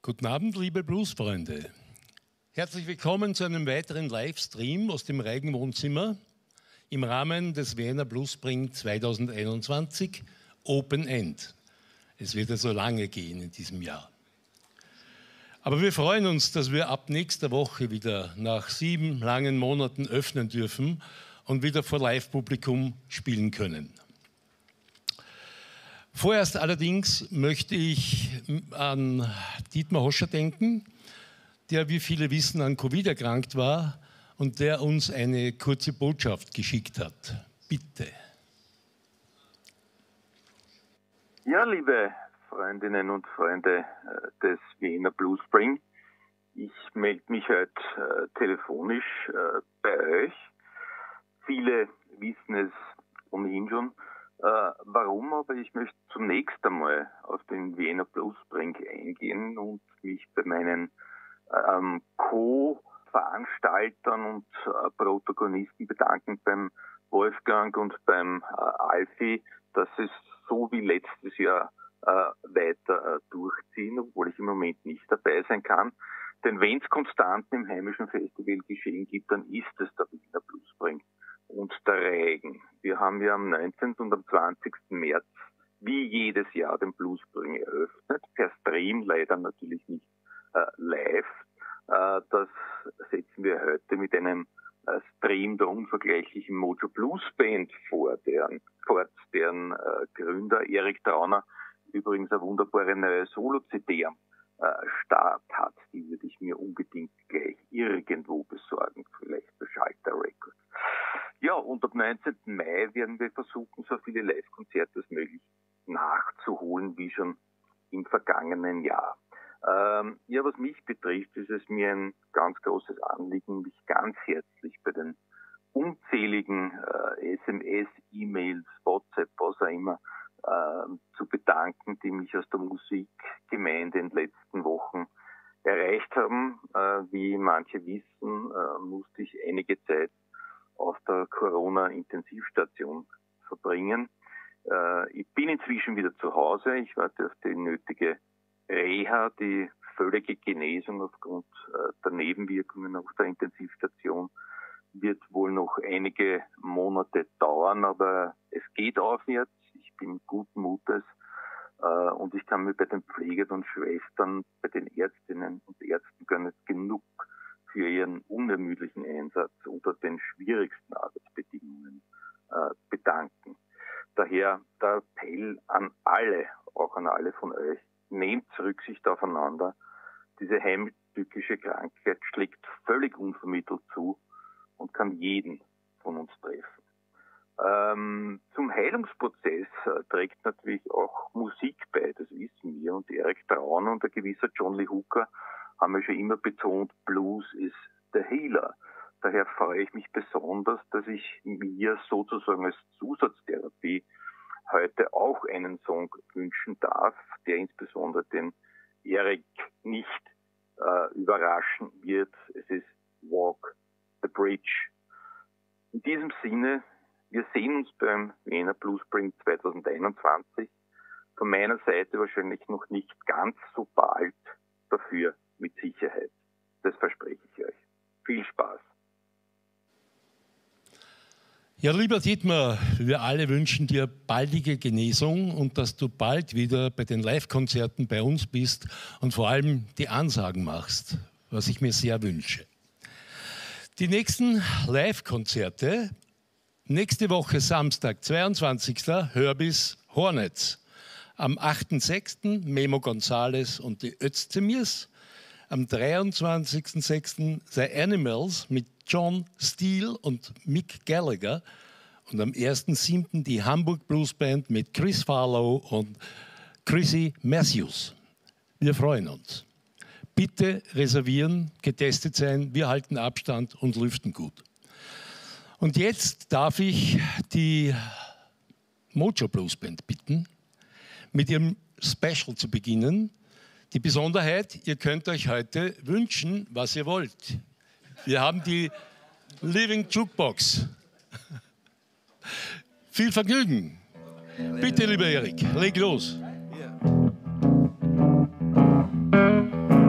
Guten Abend, liebe Bluesfreunde. Herzlich willkommen zu einem weiteren Livestream aus dem Reigen Wohnzimmer im Rahmen des Vienna Blues Spring 2021 Open End. Es wird ja so lange gehen in diesem Jahr. Aber wir freuen uns, dass wir ab nächster Woche wieder nach 7 langen Monaten öffnen dürfen und wieder vor Live-Publikum spielen können. Vorerst allerdings möchte ich an Dietmar Hoscher denken, der, wie viele wissen, an Covid erkrankt war und der uns eine kurze Botschaft geschickt hat. Bitte. Ja, liebe Freundinnen und Freunde des Vienna Blues Spring, ich melde mich heute telefonisch bei euch. Viele wissen es ohnehin schon. Warum? Aber ich möchte zunächst einmal auf den Vienna Blues Spring eingehen und mich bei meinen Co-Veranstaltern und Protagonisten bedanken, beim Wolfgang und beim Alfie, dass es so wie letztes Jahr weiter durchziehen, obwohl ich im Moment nicht dabei sein kann. Denn wenn es Konstanten im heimischen Festivalgeschehen gibt, dann ist es der Vienna Blues Spring und der Reigen. Wir haben ja am 19. und am 20. März wie jedes Jahr den Blues Spring eröffnet, per Stream, leider natürlich nicht live. Das setzen wir heute mit einem Stream der unvergleichlichen Mojo Blues Band fort, deren Gründer Erik Trauner übrigens eine wunderbare neue Solo-CD am Start hat. Die würde ich mir unbedingt gleich irgendwo besorgen, vielleicht bei Schalter Records. Ja, und ab 19. Mai werden wir versuchen, so viele Live-Konzerte als möglich nachzuholen, wie schon im vergangenen Jahr. Ja, was mich betrifft, ist es mir ein ganz großes Anliegen, mich ganz herzlich bei den unzähligen SMS, E-Mails, WhatsApp, was auch immer, zu bedanken, die mich aus der Musikgemeinde in den letzten Wochen erreicht haben. Wie manche wissen, musste ich einige Zeit auf der Corona-Intensivstation verbringen. Ich bin inzwischen wieder zu Hause. Ich warte auf die nötige Reha, die völlige Genesung aufgrund der Nebenwirkungen auf der Intensivstation wird wohl noch einige Monate dauern, aber es geht aufwärts. Ich bin guten Mutes und ich kann mir bei den Pflegern und Schwestern, bei den Ärztinnen und Ärzten gar nicht genug für ihren unermüdlichen Einsatz unter den schwierigsten Arbeitsbedingungen bedanken. Daher der Appell an alle, auch an alle von euch, nehmt Rücksicht aufeinander. Diese heimtückische Krankheit schlägt völlig unvermittelt zu und kann jeden von uns treffen. Zum Heilungsprozess trägt natürlich auch Musik bei, das wissen wir. Und Erik Trauner und ein gewisser John Lee Hooker haben ja schon immer betont, Blues ist der Healer. Daher freue ich mich besonders, dass ich mir sozusagen als Zusatztherapie heute auch einen Song wünschen darf, der insbesondere den Erik nicht überraschen wird. Es ist Walk the Bridge. In diesem Sinne, wir sehen uns beim Vienna Blues Spring 2021. Von meiner Seite wahrscheinlich noch nicht ganz so bald, dafür mit Sicherheit. Das verspreche ich euch. Viel Spaß. Ja, lieber Dietmar, wir alle wünschen dir baldige Genesung und dass du bald wieder bei den Live-Konzerten bei uns bist und vor allem die Ansagen machst, was ich mir sehr wünsche. Die nächsten Live-Konzerte, nächste Woche Samstag, 22. Hörbis Hornets. Am 8.6. Memo Gonzales und die Özdemirs. Am 23.06. The Animals mit John Steele und Mick Gallagher. Und am 1.7. die Hamburg Blues Band mit Chris Farlow und Chrissy Matthews. Wir freuen uns. Bitte reservieren, getestet sein, wir halten Abstand und lüften gut. Und jetzt darf ich die Mojo Blues Band bitten, mit ihrem Special zu beginnen. Die Besonderheit, ihr könnt euch heute wünschen, was ihr wollt. Wir haben die Living Jukebox. Viel Vergnügen. Bitte, lieber Erik, leg los.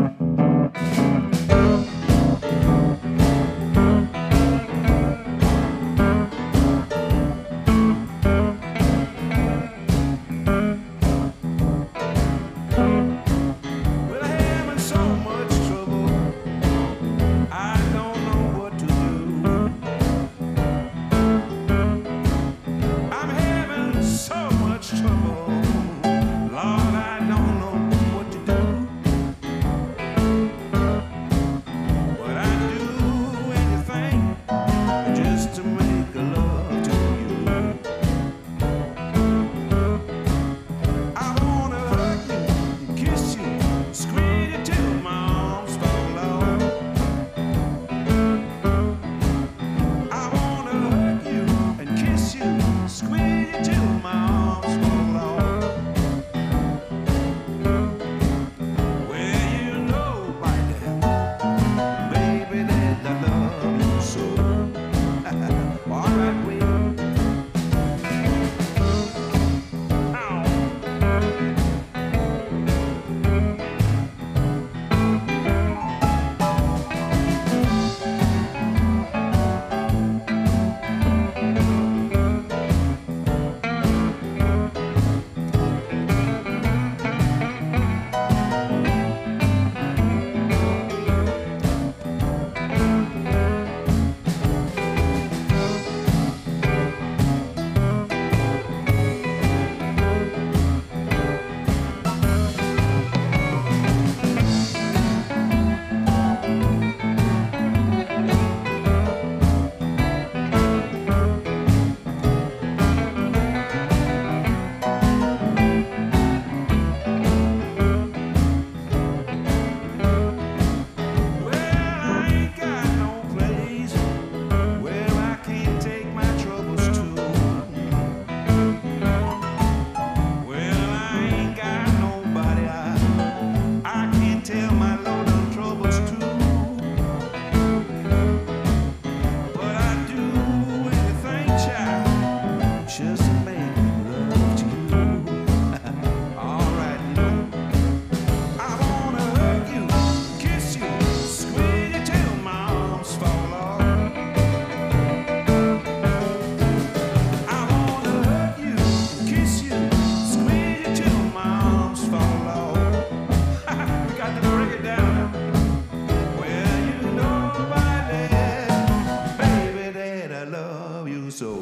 love you so.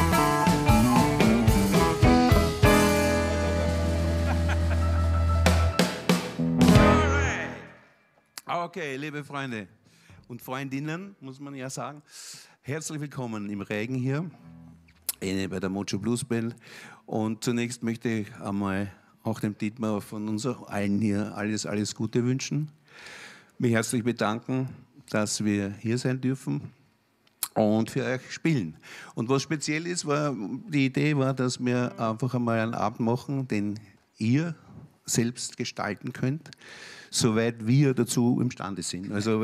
Okay, liebe Freunde und Freundinnen, muss man ja sagen, herzlich willkommen im Regen hier bei der Mojo Blues Band. Und zunächst möchte ich einmal auch dem Dietmar von uns allen hier alles Gute wünschen. Mich herzlich bedanken, dass wir hier sein dürfen und für euch spielen. Und was speziell ist, die Idee war, dass wir einfach einmal einen Abend machen, den ihr selbst gestalten könnt, soweit wir dazu imstande sind. Also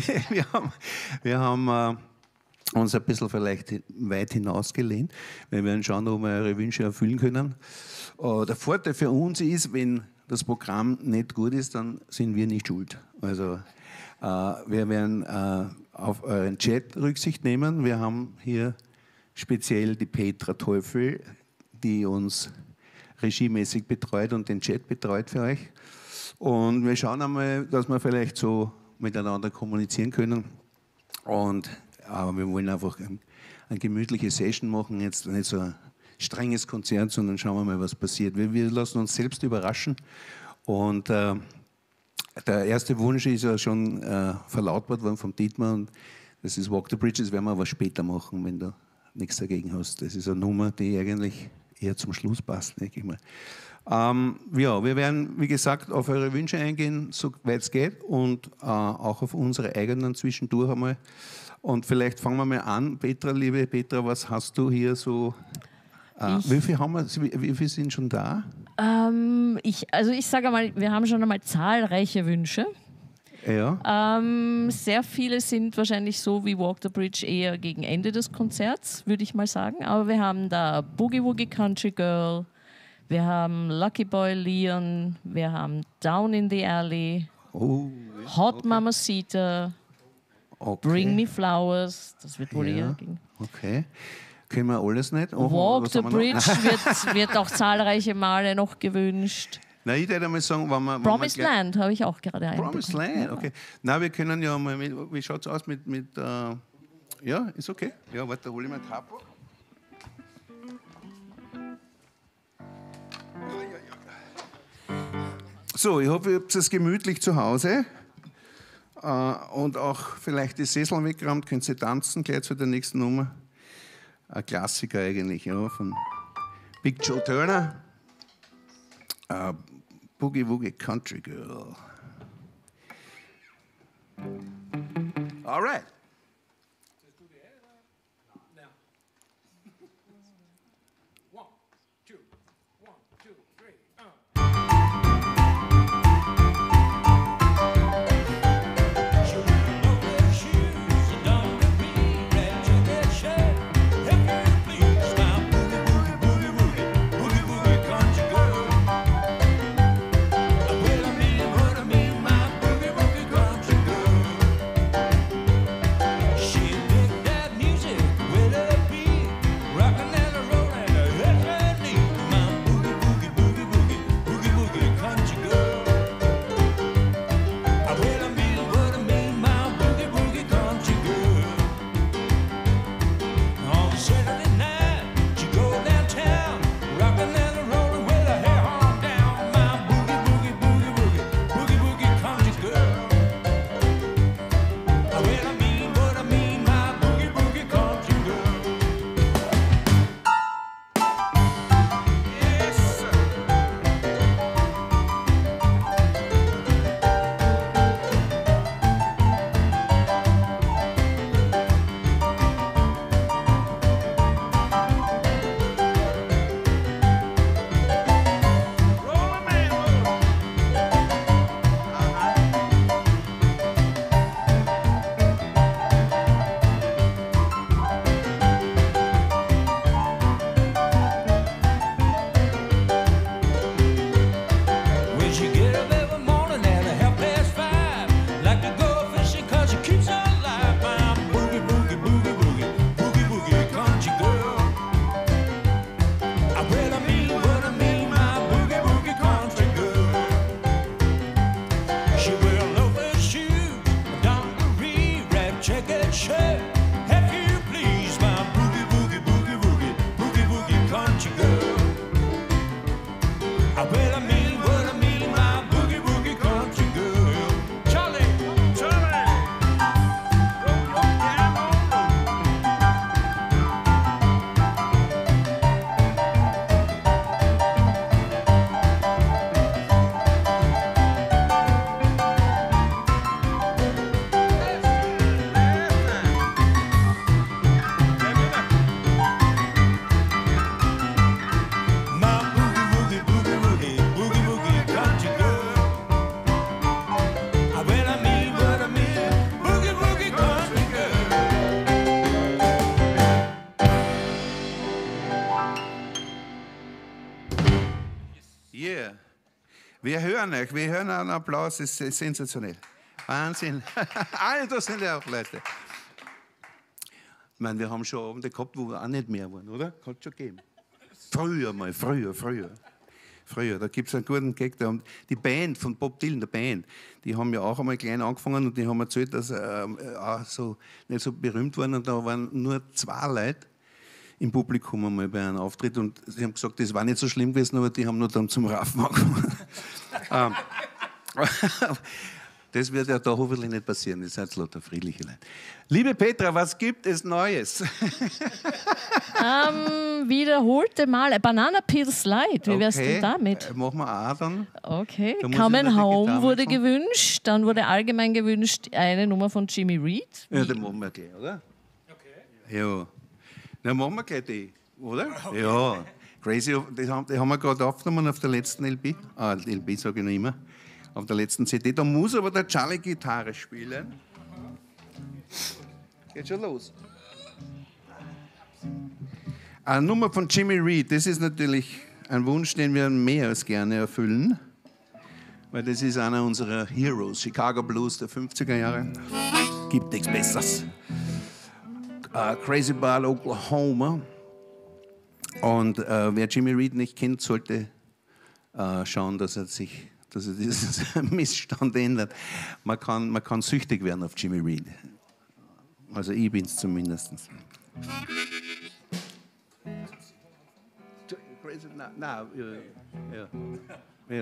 wir haben uns ein bisschen vielleicht weit hinausgelehnt. Wir werden schauen, ob wir eure Wünsche erfüllen können. Der Vorteil für uns ist, wenn das Programm nicht gut ist, dann sind wir nicht schuld. Also wir werden auf euren Chat Rücksicht nehmen. Wir haben hier speziell die Petra Teufel, die uns regiemäßig betreut und den Chat betreut für euch. Und wir schauen einmal, dass wir vielleicht so miteinander kommunizieren können. Aber wir wollen einfach eine gemütliche Session machen, jetzt nicht so ein strenges Konzert, sondern schauen wir mal, was passiert. Wir lassen uns selbst überraschen. Und der erste Wunsch ist ja schon verlautbart worden vom Dietmar. Und das ist Walk the Bridge, das werden wir aber später machen, wenn du nichts dagegen hast. Das ist eine Nummer, die eigentlich eher zum Schluss passt, denke ich mal. Ja, wir werden, wie gesagt, auf eure Wünsche eingehen, soweit es geht, und auch auf unsere eigenen zwischendurch einmal. Und vielleicht fangen wir mal an. Petra, liebe Petra, was hast du hier so? Wie viele sind schon da? Ich sage mal, wir haben schon einmal zahlreiche Wünsche. Ja. Sehr viele sind wahrscheinlich so wie Walk the Bridge eher gegen Ende des Konzerts, würde ich mal sagen. Aber wir haben da Boogie Woogie Country Girl, wir haben Lucky Boy Leon, wir haben Down in the Alley, Hot Mamacita, Bring Me Flowers, das wird wohl eher gegen. Okay. Können wir alles nicht? Walk the Bridge wird auch zahlreiche Male noch gewünscht. Na, ich würde mal sagen, wenn wir Promised Land habe ich auch gerade einen. Promised Land, okay. Na, wir können ja mal, wie schaut es aus mit ja, ist okay. Ja, warte, da hole ich mein Capo. So, ich hoffe, ihr habt es gemütlich zu Hause und auch vielleicht die Sesseln weggeräumt, könnt ihr tanzen gleich zu der nächsten Nummer. Ein Klassiker eigentlich, ja, von Big Joe Turner. Boogie Woogie Country Girl. All right. She picked that music with a beat, rockin' and a rollin', Yeah. Wir hören euch, wir hören einen Applaus, das ist sensationell. Wahnsinn. Da sind ja auch Leute. Ich meine, wir haben schon Abende gehabt, wo wir auch nicht mehr waren, oder? Kann es schon geben. Früher, da gibt es einen guten Gag. Die Band von Bob Dylan, der Band, die haben ja auch einmal klein angefangen und die haben erzählt, dass auch so, nicht so berühmt waren. Und da waren nur 2 Leute im Publikum einmal bei einem Auftritt und sie haben gesagt, das war nicht so schlimm gewesen, aber die haben nur dann zum Raffen angefangen. Das wird ja da hoffentlich nicht passieren, ihr seid lauter friedliche Leute. Liebe Petra, was gibt es Neues? Wiederholte Mal Banana Peel Slide. Wie wärst du damit? Machen wir auch dann. Okay. Coming Home wurde gewünscht. Dann wurde allgemein gewünscht eine Nummer von Jimmy Reed. Ja, dann machen wir gleich, oder? Okay. Ja. Dann machen wir gleich die, oder? Ja. Crazy, die haben wir gerade aufgenommen auf der letzten LP. LP sage ich noch immer. Auf der letzten CD. Da muss aber der Charlie Gitarre spielen. Geht schon los. Eine Nummer von Jimmy Reed, das ist natürlich ein Wunsch, den wir mehr als gerne erfüllen, weil das ist einer unserer Heroes, Chicago Blues der 50er Jahre. Gibt nichts Besseres. Crazy Bar, Oklahoma. Und wer Jimmy Reed nicht kennt, sollte schauen, dass er diesen Missstand ändert. Man kann süchtig werden auf Jimmy Reed. Also ich bin es zumindest. Ja.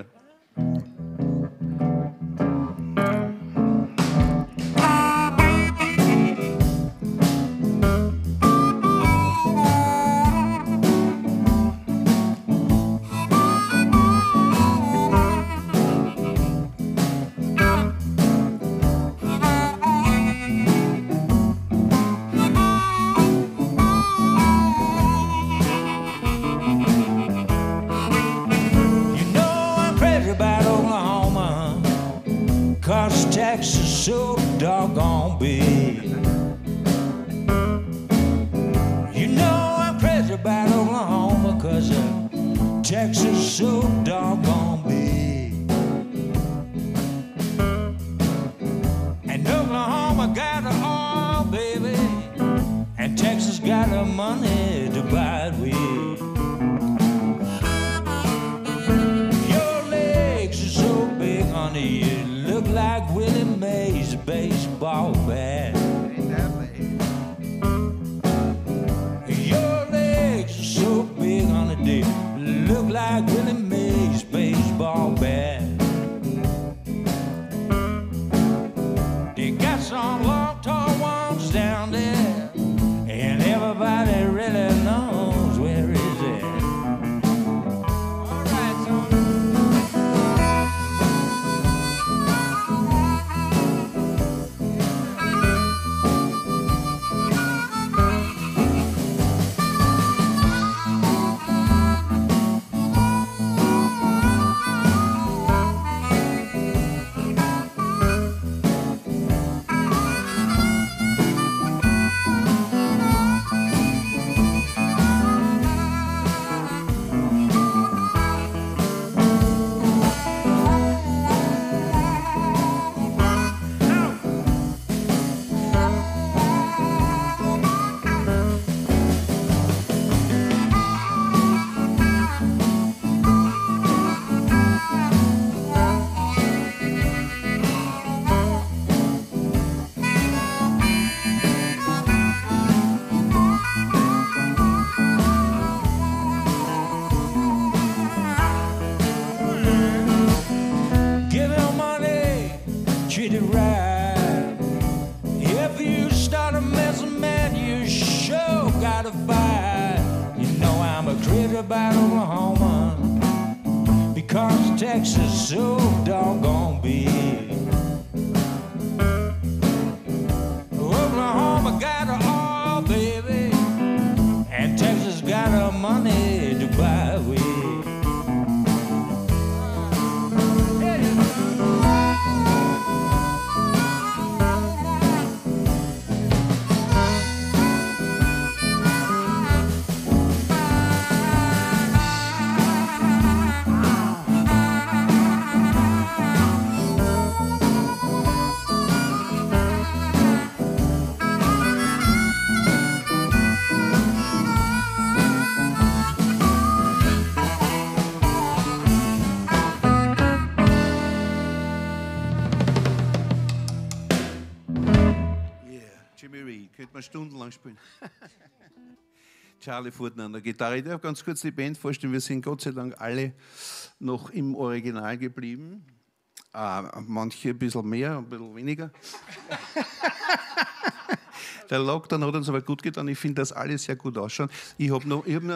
Texas so doggone big. You know I'm crazy about Oklahoma, 'cause Texas so doggone big. And Oklahoma got the oil, baby, and Texas got the money to buy it with. Your legs are so big, honey, you look like Willie Mays baseball bat. Your legs are so big, honey, they look like Willie Mays baseball bat. They got some long tall ones down there, and everybody really knows where is it. All right, son. About Oklahoma, because Texas so doggone big. Oklahoma got the oil, baby, and Texas got the money to buy with. lang spielen. Charlie Furtner an der Gitarre. Ich darf ganz kurz die Band vorstellen. Wir sind Gott sei Dank alle noch im Original geblieben. Manche ein bisschen mehr, ein bisschen weniger. Der Lockdown hat uns aber gut getan. Ich finde, dass alle sehr gut ausschauen. Ich habe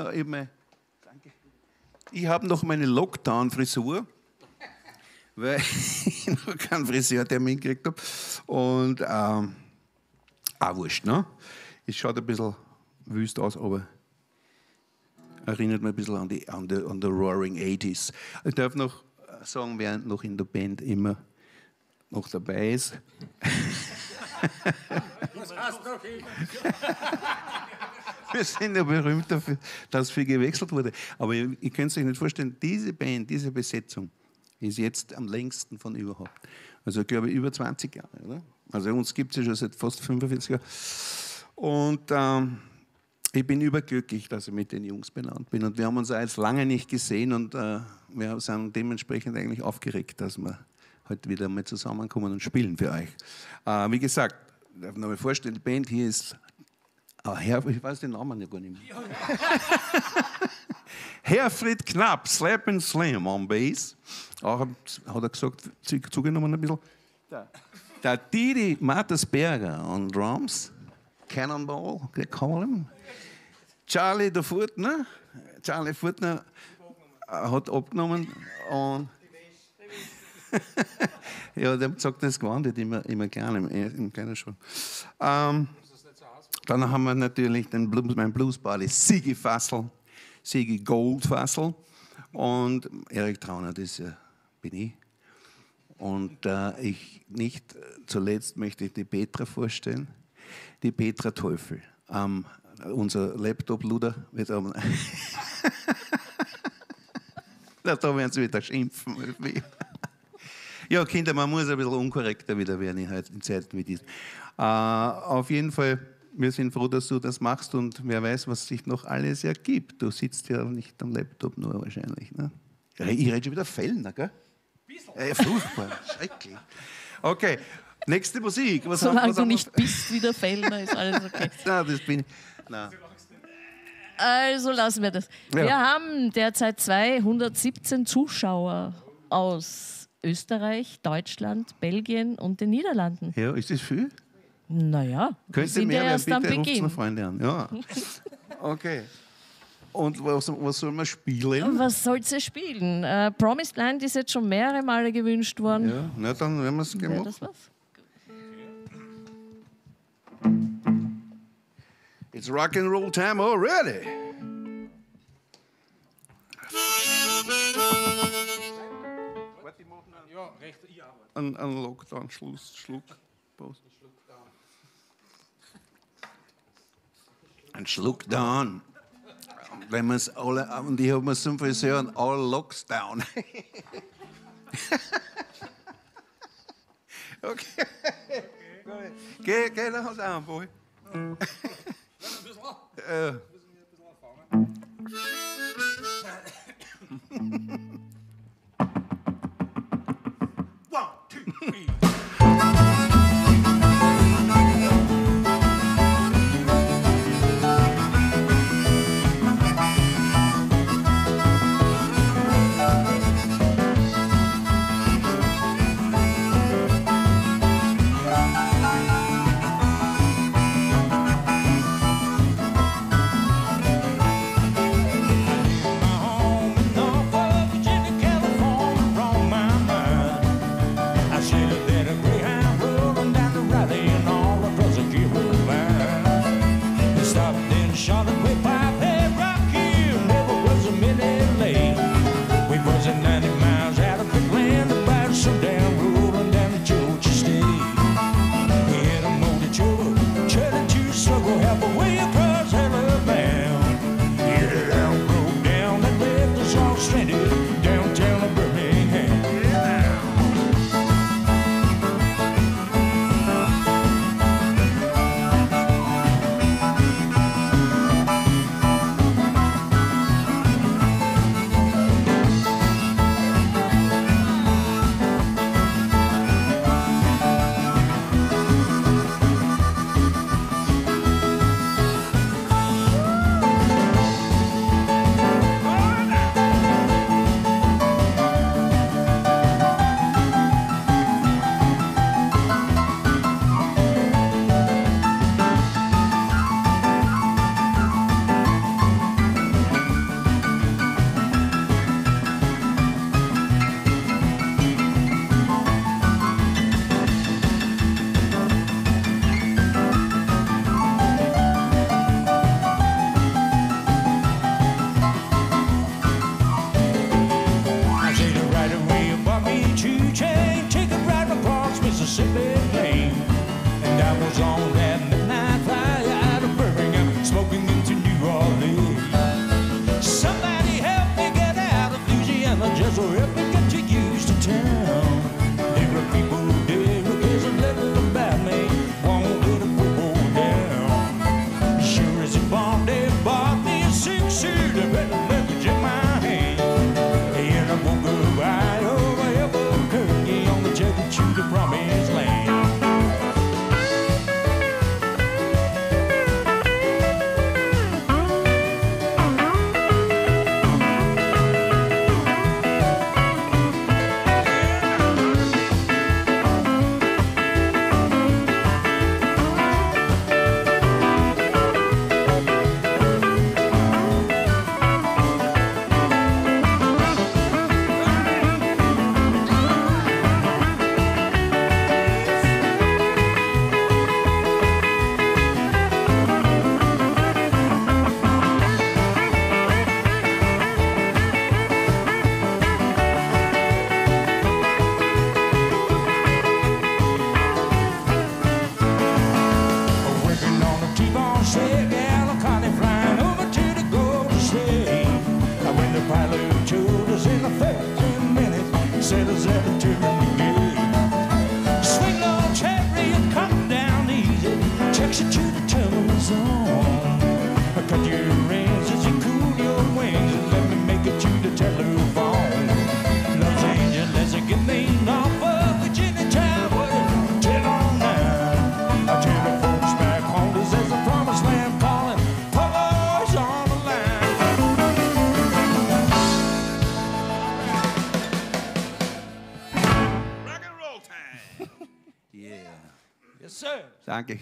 noch meine Lockdown-Frisur, weil ich noch keinen Friseurtermin gekriegt habe. Und wurscht, ne? Es schaut ein bisschen wüst aus, aber erinnert mich ein bisschen an die Roaring 80s. Ich darf noch sagen, wer noch in der Band immer noch dabei ist. Was hast du noch ich? Wir sind ja berühmt dafür, dass viel gewechselt wurde. Aber ihr könnt euch nicht vorstellen, diese Band, diese Besetzung ist jetzt am längsten von überhaupt. Also ich glaube über 20 Jahre, oder? Also uns gibt es ja schon seit fast 45 Jahren. Und ich bin überglücklich, dass ich mit den Jungs benannt bin. Und wir haben uns auch jetzt lange nicht gesehen und wir sind dementsprechend eigentlich aufgeregt, dass wir heute wieder mal zusammenkommen und spielen für euch. Wie gesagt, ich darf noch mal vorstellen, die Band hier ist, ich weiß den Namen ja gar nicht mehr. Herfried Knapp, Slap and Slam on Bass. Auch hat er gesagt, zugenommen ein bisschen. Der Didi Mattersberger on Drums. Cannonball, Column. Charlie Furtner hat abgenommen und ja, der sagt, das gewandert immer klein im kleinen Schul. Dann haben wir natürlich mein Bluesbuddy Sigi Fassel, Sigi Goldfassel und Erik Trauner, das bin ich. Und nicht zuletzt möchte ich die Petra vorstellen, die Petra Teufel. Unser Laptop-Luder wird aber. Da werden sie wieder schimpfen. Ja, Kinder, man muss ein bisschen unkorrekter wieder werden in Zeiten wie diesen. Auf jeden Fall, wir sind froh, dass du das machst und wer weiß, was sich noch alles ergibt. Du sitzt ja nicht am Laptop nur wahrscheinlich. Ne? Ich rede schon wieder Fellner, gell? Furchtbar, schrecklich. Okay, nächste Musik. Solange du nicht bist wie der Fellner, ist alles okay. Nein, das bin ich. Nein. Also lassen wir das. Ja. Wir haben derzeit 217 Zuschauer aus Österreich, Deutschland, Belgien und den Niederlanden. Ja, ist das viel? Naja, wir Könnte sind mehr ja werden, erst am bitte ruft Beginn. noch Freunde an. Ja. Okay. Und was soll man spielen? Was sollst du spielen? Promised Land ist jetzt schon mehrere Male gewünscht worden. Ja, na dann werden wir es Wäre gemacht. das was? It's rock and roll time already. Ja, recht, ich arbeite. Ein Lockdown, Schluck, Pause. Ein Schluck down. Wenn man es alle, und ich habe mir zum Friseur und all locks down. Okay. Geh nach Hause an, Boy. Danke.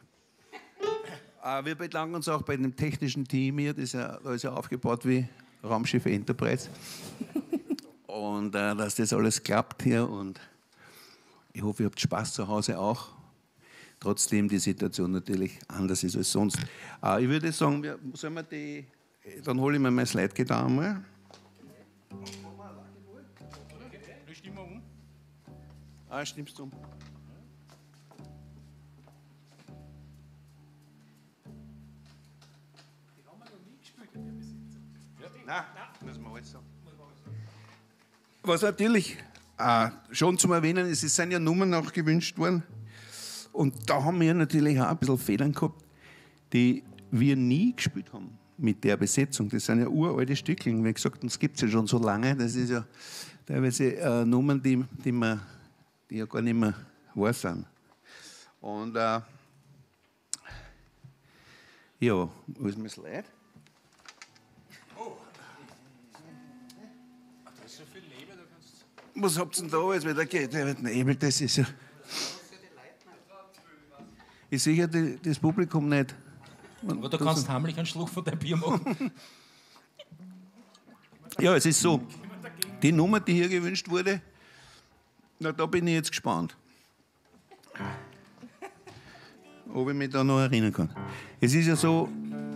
Wir bedanken uns auch bei dem technischen Team hier, da ist ja aufgebaut wie Raumschiff Enterprise. Und dass das alles klappt hier und ich hoffe, ihr habt Spaß zu Hause auch. Trotzdem die Situation natürlich anders ist als sonst. Ich würde sagen, dann hole ich mir mein Slide-Gitarre einmal. Stimmst du um? Nein, müssen wir alles sagen. Was natürlich schon zum Erwähnen ist, es sind ja Nummern auch gewünscht worden. Und da haben wir natürlich auch ein bisschen Federn gehabt, die wir nie gespielt haben mit der Besetzung. Das sind ja uralte Stückchen. Wie gesagt, das gibt es ja schon so lange. Das ist ja teilweise Nummern, die ja gar nicht mehr wahr sind. Und ja, wo ist mein Slide? Was habt ihr denn da alles wieder Nebel? Das ist ja. Ich sehe ja das Publikum nicht. Aber du kannst heimlich einen Schluck von deinem Bier machen. Ja, es ist so. Die Nummer, die hier gewünscht wurde, na, da bin ich jetzt gespannt. Ob ich mich da noch erinnern kann. Es ist ja so,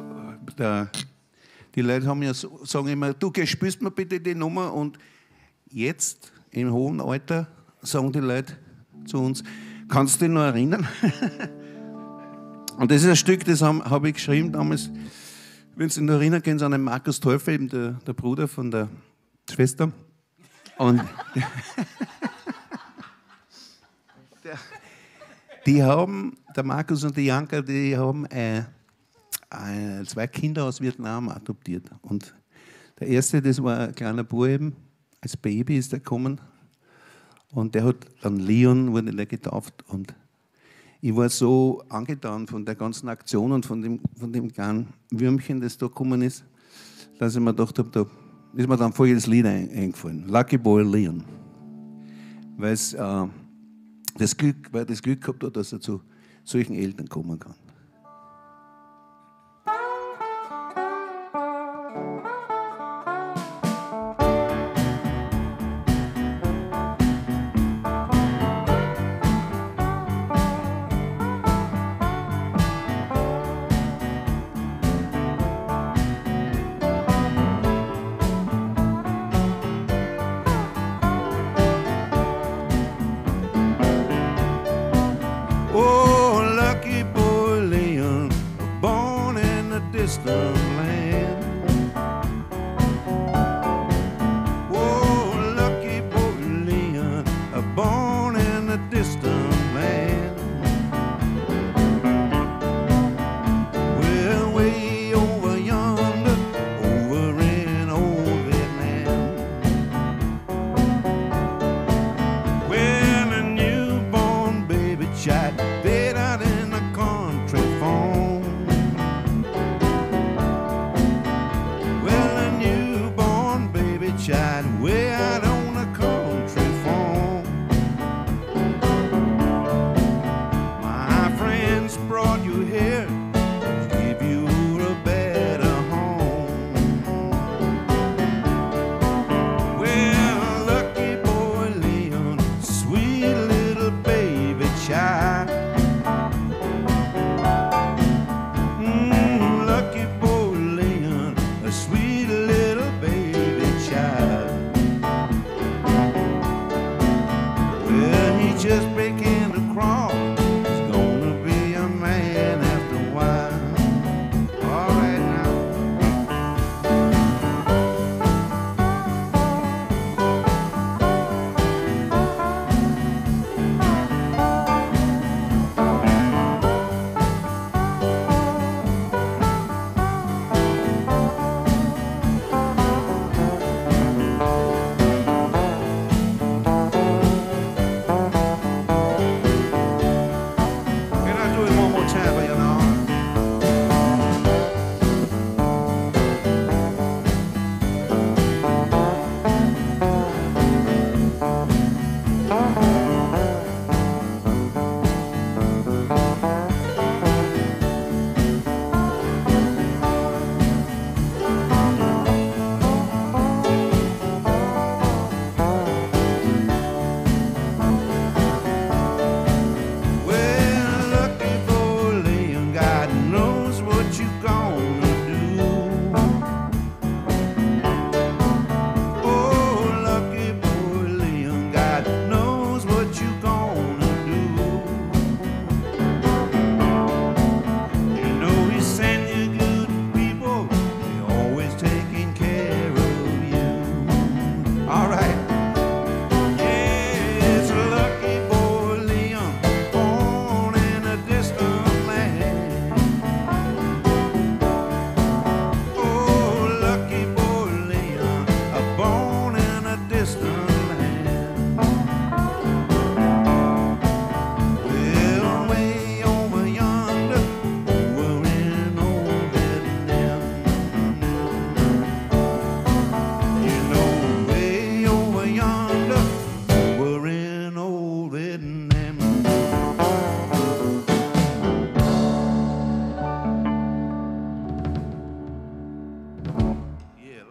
die Leute haben ja sagen immer, du spielst mir bitte die Nummer und jetzt im hohen Alter sagen die Leute zu uns, kannst du dich noch erinnern? Und das ist ein Stück, das habe ich geschrieben damals, wenn Sie sich noch erinnern können, an den Markus Teufel, eben der Bruder von der Schwester. Und die haben, der Markus und die Janka, die haben zwei Kinder aus Vietnam adoptiert. Und der erste, das war ein kleiner Bub eben, als Baby ist er gekommen. Und der hat dann Leon, wurde der getauft. Und ich war so angetan von der ganzen Aktion und von dem kleinen Würmchen, das da gekommen ist, dass ich mir gedacht habe, da ist mir dann folgendes Lied eingefallen. Lucky Boy Leon. Weil es das Glück gehabt hat, dass er zu solchen Eltern kommen kann. Oh, lucky boy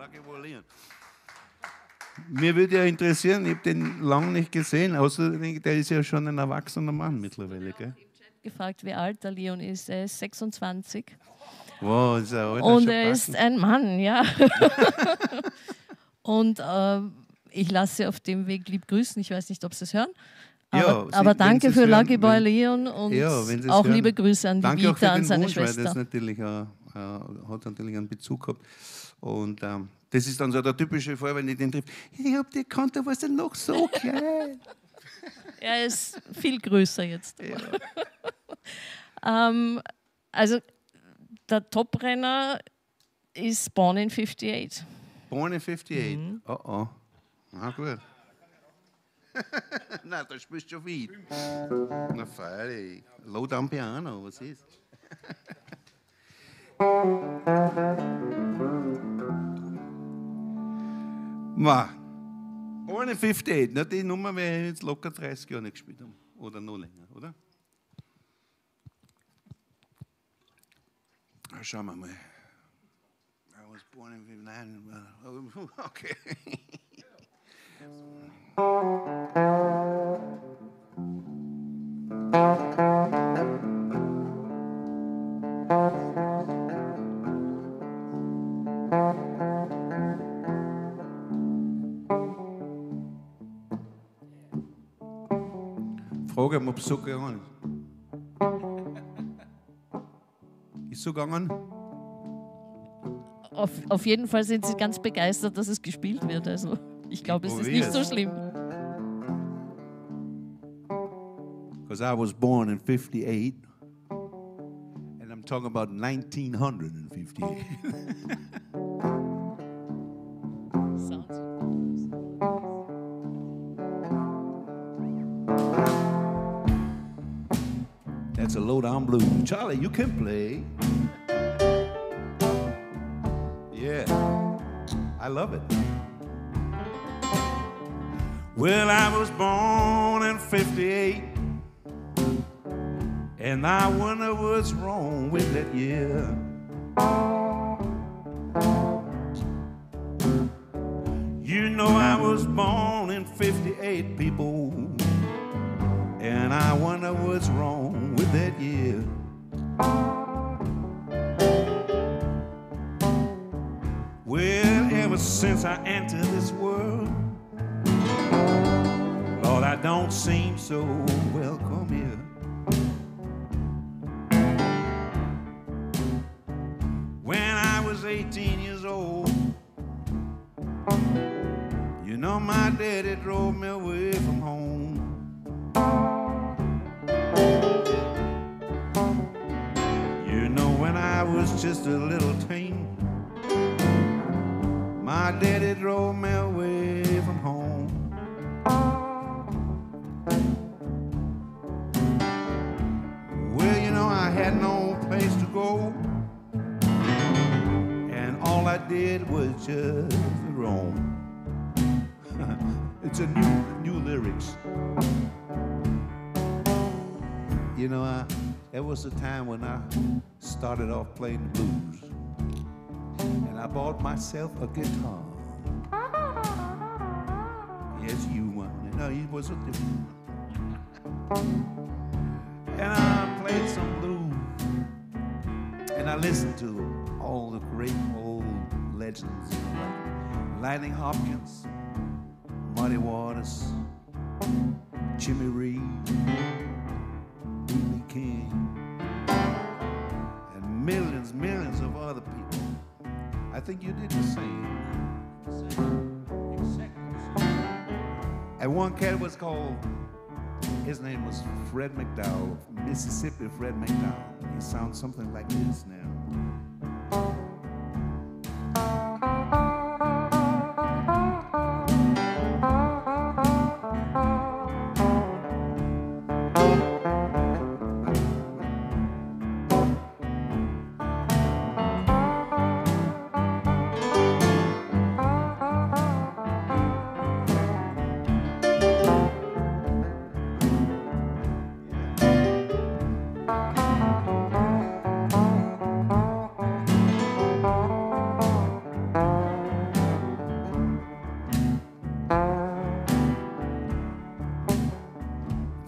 Lucky Boy Leon. Mir würde ja interessieren, ich habe den lange nicht gesehen, außer der ist ja schon ein erwachsener Mann mittlerweile, gell? Gefragt, wie alt der Leon ist. Er ist 26. Wow, ist er alt. Und er ist ein Mann, ja. Und ich lasse Sie auf dem Weg lieb grüßen. Ich weiß nicht, ob Sie es hören. Aber danke für Lucky Boy Leon und auch hören. liebe Grüße an die danke Vita, auch für an den seine Wunsch, Schwester. Weil das natürlich hat natürlich einen Bezug gehabt. Und das ist dann so der typische Fall, wenn ich den treffe. Ich hab die gekannt, da warst du noch so klein. Er ist viel größer jetzt. Ja. Also der Toprenner ist Born in 58. Born in 58. Oh. Na gut. Na, da spielst du schon weit. Na freilich. Low down Piano, was ist? Born in 58. Na, die Nummer wäre jetzt locker 30 Jahre nicht gespielt haben. Oder noch länger, oder? Schauen wir mal. I was born in 59. Okay. Frage, ob es so gegangen ist. Ist so gegangen? Auf jeden Fall sind Sie ganz begeistert, dass es gespielt wird. Also ich glaube, es ist nicht so schlimm. Because I was born in 58 and I'm talking about 1958. That's a low-down blues. Charlie, you can play. Yeah, I love it. Well, I was born in 58, and I wonder what's wrong with that year. You know I was born in 58, people, and I wonder what's wrong with that year. Well, ever since I entered this world, Lord, I don't seem so welcome here. When I was 18 years old, you know my daddy drove me away from home. You know when I was just a little teen, my daddy drove me away from home. Well, you know, I had no place to go, and all I did was just roam. It's a new lyrics. You know, there was a time when I started off playing the blues, and I bought myself a guitar. Yes, you one. No, it was a different one. And I played some blues, and I listened to all the great old legends like Lightning Hopkins, Muddy Waters, Jimmy Reed, B.B. King, and millions of other people. I think you did the same. And one cat was called, his name was Fred McDowell, Mississippi Fred McDowell. He sounds something like this now.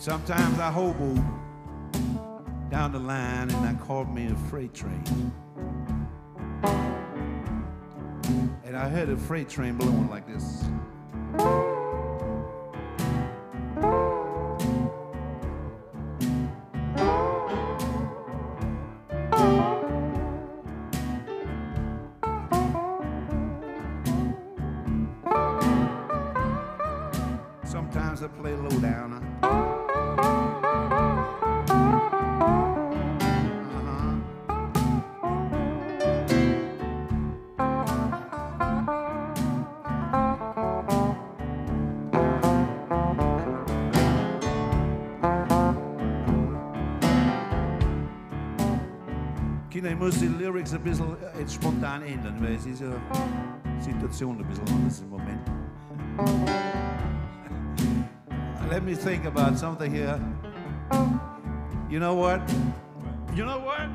Sometimes I hobo down the line and I caught me a freight train. And I heard a freight train blowing like this. Sometimes I play low down. Ich muss die Lyrics ein bisschen jetzt spontan ändern, weil es ist ja Situation ein bisschen anders im Moment. Let me think about something here. You know what? You know what?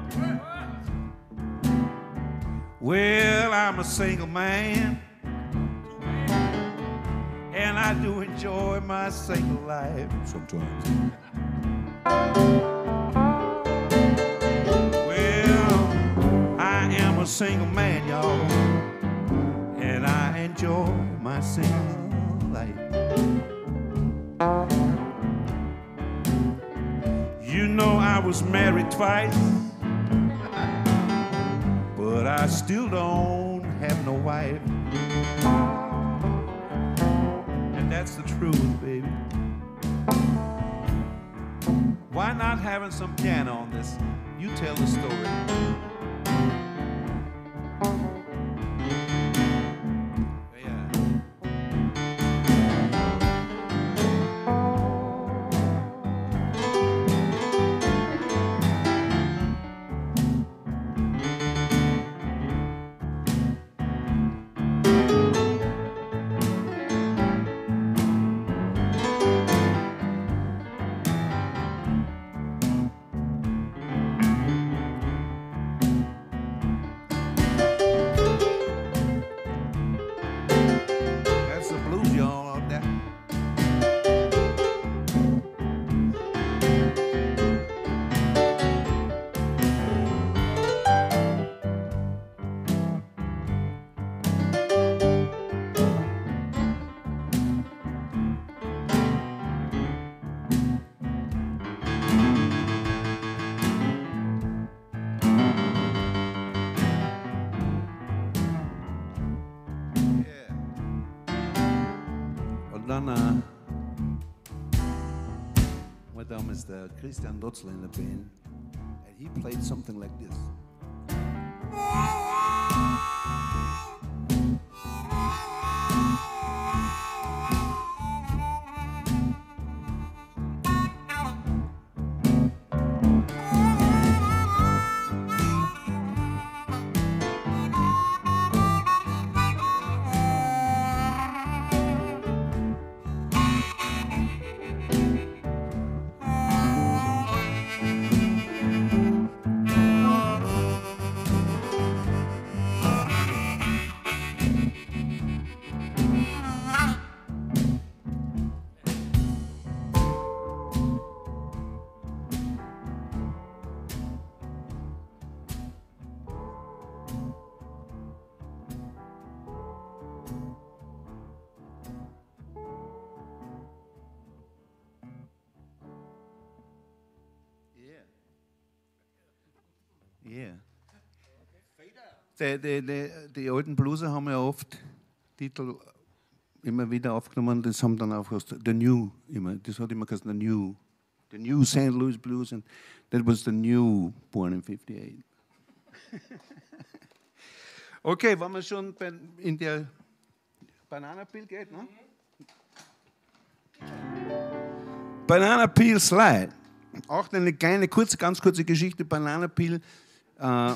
Well, I'm a single man, and I do enjoy my single life sometimes. I'm a single man, y'all, and I enjoy my single life. You know I was married twice, but I still don't have no wife. And that's the truth, baby. Why not having some piano on this? You tell the story. Dann war damals der Christian Dotzler in der Band, and he played something like this. Yeah. Die alten Blueser haben ja oft Titel immer wieder aufgenommen, das haben dann auch The New, immer, das hat immer geheißen The New St. Louis Blues, and that was the new Born in 58. Okay, wenn man schon in der Banana Peel geht, ne? Banana Peel Slide. Auch eine kleine, ganz kurze Geschichte. Banana Peel war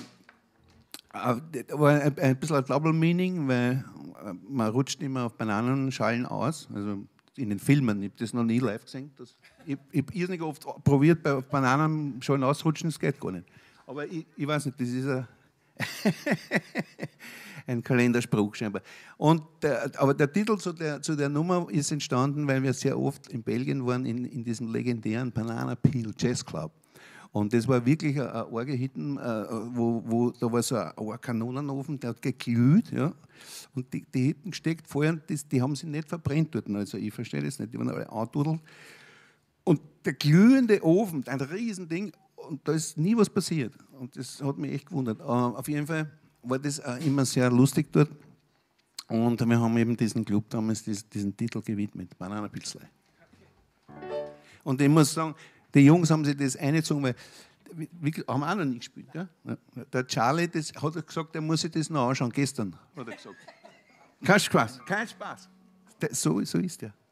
ein bisschen ein Double Meaning, weil man rutscht immer auf Bananenschalen aus. Also in den Filmen, ich habe das noch nie live gesehen. Ich habe irrsinnig oft probiert, bei Bananenschalen ausrutschen, das geht gar nicht. Aber ich weiß nicht, das ist ein Kalenderspruch scheinbar. Und aber der Titel zu der Nummer ist entstanden, weil wir sehr oft in Belgien waren, in diesem legendären Banana Peel Jazz Club. Und das war wirklich ein Orgelhitten, wo da war so ein Kanonenofen, der hat geglüht, ja. Und die Hitten gesteckt vorher, die haben sich nicht verbrennt dort. Also ich verstehe das nicht, die waren alle angedudelt. Und der glühende Ofen, ein Riesending, und da ist nie was passiert. Und das hat mich echt gewundert. Auf jeden Fall war das immer sehr lustig dort. Und wir haben eben diesen Club damals diesen Titel gewidmet, Banana Pilzlei. Und ich muss sagen, die Jungs haben sich das eingezogen, weil wir haben auch noch nie gespielt. Ja? Der Charlie hat gesagt, er muss sich das noch anschauen, gestern hat er gesagt. Kein Spaß, kein Spaß. So ist der.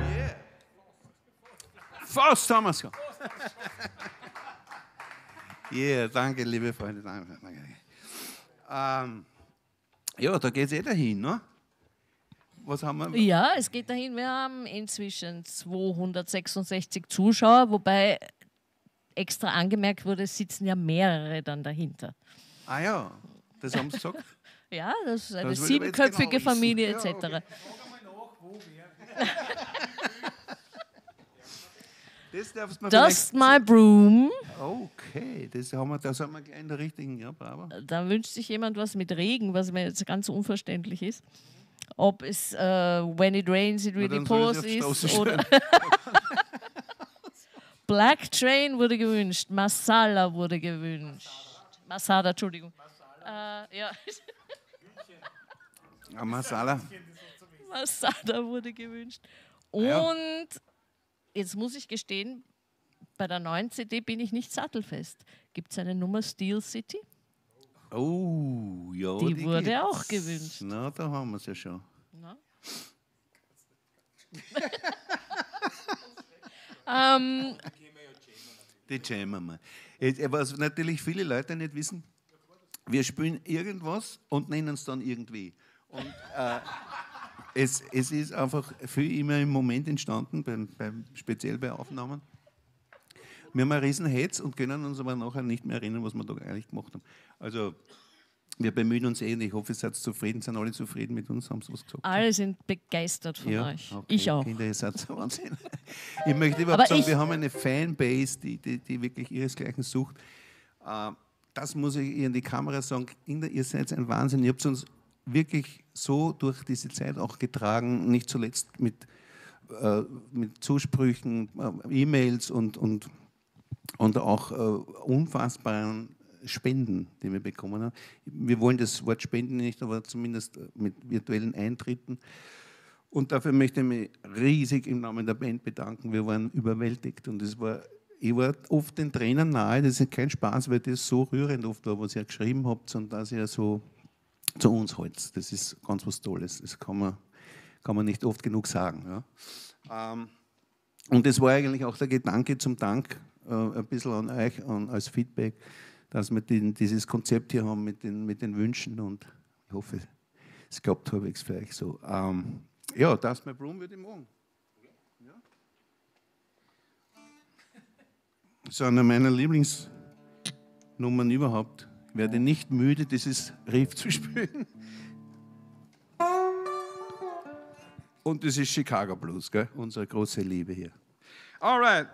Fast haben wir es gehabt. Yeah, danke, liebe Freunde. Danke. Ja, da geht es dahin, ne? Was haben wir? Ja, es geht dahin. Wir haben inzwischen 266 Zuschauer, wobei extra angemerkt wurde, es sitzen ja mehrere dann dahinter. Ah ja, das haben sie gesagt. Ja, das ist eine Das will ich aber jetzt siebenköpfige genau wissen. Familie Ja, etc. okay. Das darfst du mir Dust my broom. Okay, da sind wir gleich in der richtigen, ja, bravo. Da wünscht sich jemand was mit Regen, was mir jetzt ganz unverständlich ist. Ob es When it rains, it really dann soll pours ich auf die ist Straße oder Black Train wurde gewünscht, Masala wurde gewünscht. Masada, Entschuldigung. Ja. Masala. Masada wurde gewünscht. Und Ja. jetzt muss ich gestehen, bei der neuen CD bin ich nicht sattelfest. Gibt es eine Nummer Steel City? Oh, ja. Die wurde gibt's. auch gewünscht. Na, da haben wir es ja schon. Na? Die jammen wir. Was natürlich viele Leute nicht wissen, wir spielen irgendwas und nennen es dann irgendwie. Und es ist einfach viel immer im Moment entstanden, speziell bei Aufnahmen. Wir haben einen riesen Hetz und können uns aber nachher nicht mehr erinnern, was wir da eigentlich gemacht haben. Also wir bemühen uns und ich hoffe, ihr seid zufrieden, sind alle zufrieden mit uns, haben sie was gesagt? Alle sind begeistert von euch. okay. Ich auch. Kinder, ihr seid so Wahnsinn. Ich möchte überhaupt sagen, wir haben eine Fanbase, die wirklich ihresgleichen sucht. Das muss ich ihr in die Kamera sagen. Ihr seid ein Wahnsinn. Ihr habt uns wirklich so durch diese Zeit auch getragen, nicht zuletzt mit Zusprüchen, E-Mails und auch unfassbaren Spenden, die wir bekommen haben. Wir wollen das Wort Spenden nicht, aber zumindest mit virtuellen Eintritten. Und dafür möchte ich mich riesig im Namen der Band bedanken. Wir waren überwältigt und ich war oft den Tränen nahe. Das ist kein Spaß, weil das so rührend oft war, was ihr geschrieben habt und dass ihr so zu uns haltet. Das ist ganz was Tolles. Das kann man nicht oft genug sagen. Ja. Und das war eigentlich auch der Gedanke zum Dank, ein bisschen an euch als Feedback, dass wir dieses Konzept hier haben mit den Wünschen und ich hoffe, es klappt halbwegs für euch so. Ja, Dust My Broom würde ich machen. Ja. Das ist eine meiner Lieblingsnummern überhaupt. Ich werde nicht müde, dieses Riff zu spielen. Und das ist Chicago Blues, gell? Unsere große Liebe hier. Alright.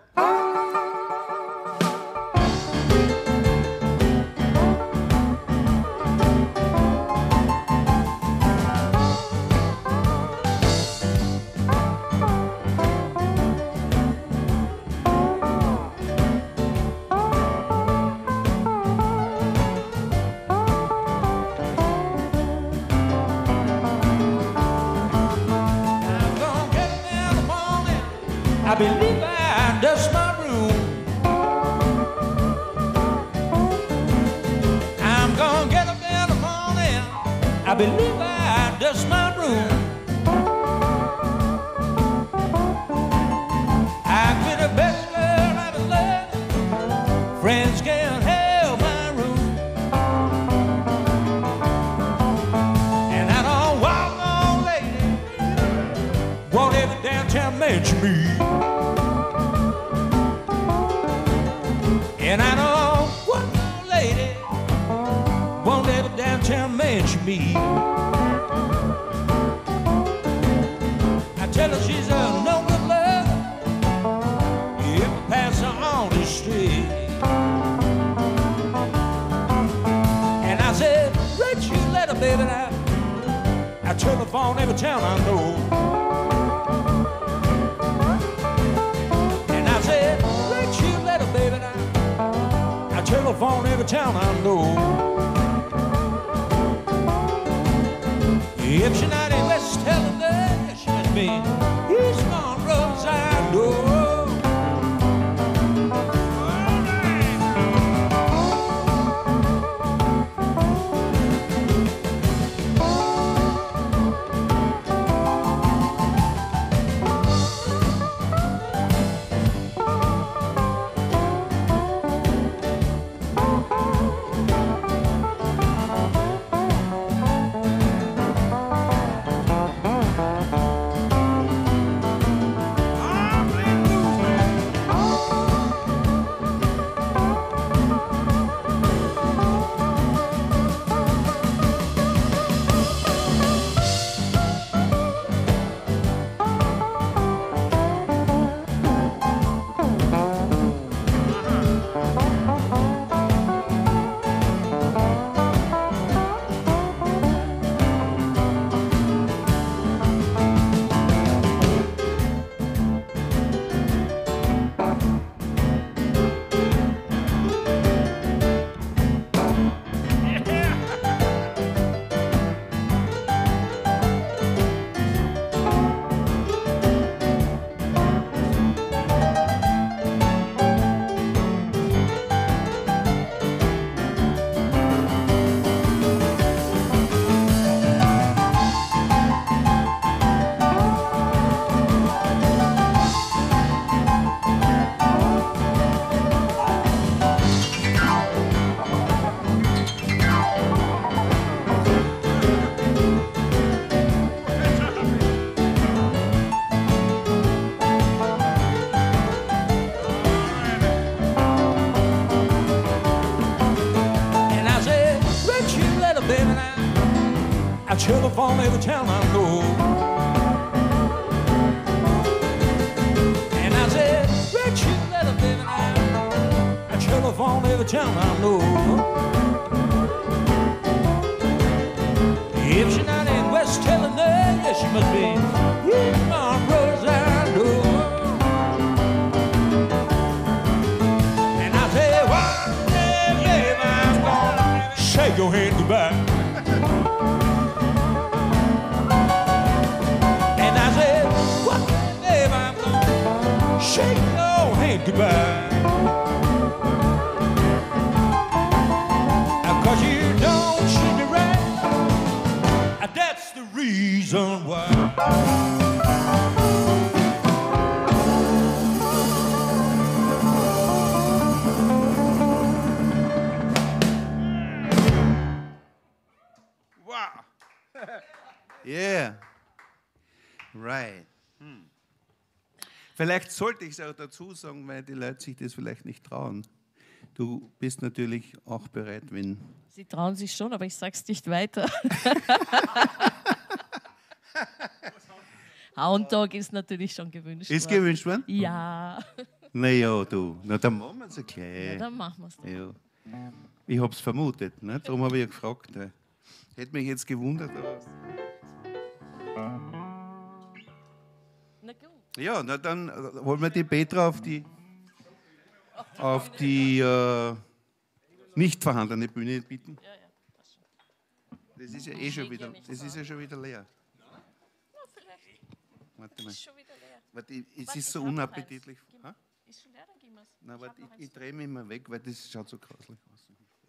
I believe I dust my room. I'm gonna get up in the morning. I believe I dust my room. I quit a bachelor out of love. Friends can't help my room. And I don't walk on lady. Want every downtown mention me. And I know one more lady won't ever downtown mention me. I tell her she's a no good love if I pass her on the street. And I said, Rich, you let her, baby, now. I telephone every town I know. And I said, Rich, you let her, baby, now. I telephone every town I know. If she's not in West Helena, she must be East Monroe's I know. telephone every time I know. And I said, Rachel, let her baby now. I telephone every time I know. If she's not in West Helena, yes, she must be in Monroe's I know. And I said, one day, baby, I'm gonna shake your hand goodbye. And I said, one day, baby, I'm gonna shake your hand goodbye. 'Cause you don't treat me right, that's the reason why. Wow. Yeah. Right. Vielleicht sollte ich es auch dazu sagen, weil die Leute sich das vielleicht nicht trauen. Du bist natürlich auch bereit, wenn... Sie trauen sich schon, aber ich sag's nicht weiter. Hound Dog ist natürlich schon gewünscht Ist worden. gewünscht worden? Ja. Naja, du. Na, dann machen wir es Ja, gleich. dann machen wir's. Ja. Ich habe es vermutet, ne? Darum habe ich ja gefragt. Ne? Hätte mich jetzt gewundert. Aber... Na gut. Ja, na dann holen wir die Petra auf die nicht vorhandene Bühne bitten. Ja, ja, passt schon. Das ist ja eh schon steht wieder, ja nicht das so. ist ja schon wieder leer. Na, vielleicht Warte mal. ist schon wieder leer. Warte, es Warte, ist so ich hab noch unappetitlich. eins. Ha? Ist schon leer, dann gib mir's. Na, Ich warte, hab noch ich eins. drehe mich immer weg, weil das schaut so grauslich aus.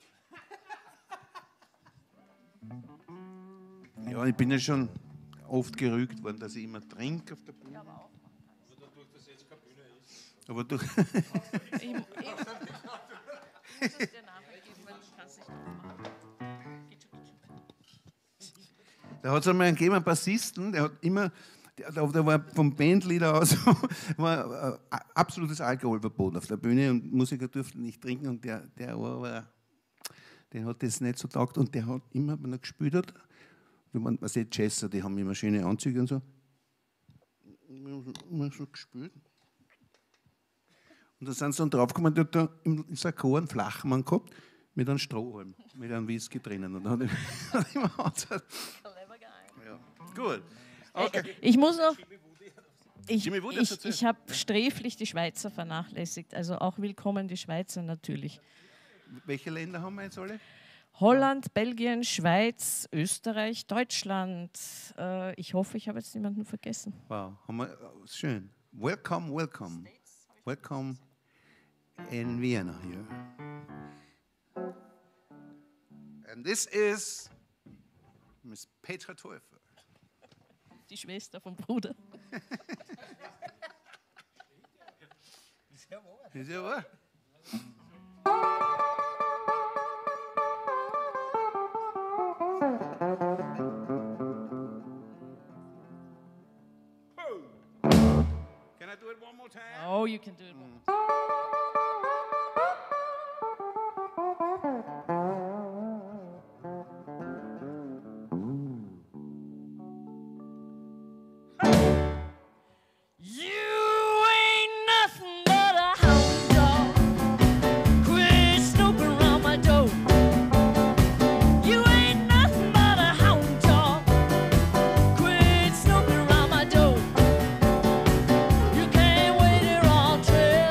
Ja, ich bin ja schon oft gerügt worden, dass ich immer trinke auf der Bühne. Ja, aber auch. Aber durch Ich muss es dir Namen geben, weil du kannst nicht aufmachen. Geht schon, geht schon. Da hat es einmal einen gegeben, einen Bassisten, der hat immer, der war vom Bandleader aus war absolutes Alkoholverbot auf der Bühne und Musiker durften nicht trinken und der war, den hat das nicht so taugt und der hat immer, wenn er gespielt hat, man sieht Jazzer, die haben immer schöne Anzüge und so, immer so gespielt. Und da sind sie dann draufgekommen, der hat da im Sakko einen Flachmann gehabt mit einem Strohhalm, mit einem Whisky drinnen. Und dann hat er immer angehört. Clever guy. Ja. Gut. Okay. Ich muss noch. Jimmy Wood hat's erzählt. Ich habe sträflich die Schweizer vernachlässigt. Also auch willkommen die Schweizer natürlich. Welche Länder haben wir jetzt alle? Holland, Belgien, Schweiz, Österreich, Deutschland. Ich hoffe, ich habe jetzt niemanden vergessen. Wow, haben wir, schön. Welcome, welcome. Welcome in Vienna here. And this is Miss Petra Teufel. Die Schwester vom Bruder. Ist ja wahr? Can I do it one more time? Oh, you can do it. You ain't nothing but a hound dog. Quit snooping around my door. You ain't nothing but a hound dog. Quit snooping around my door. You can't wait here all trail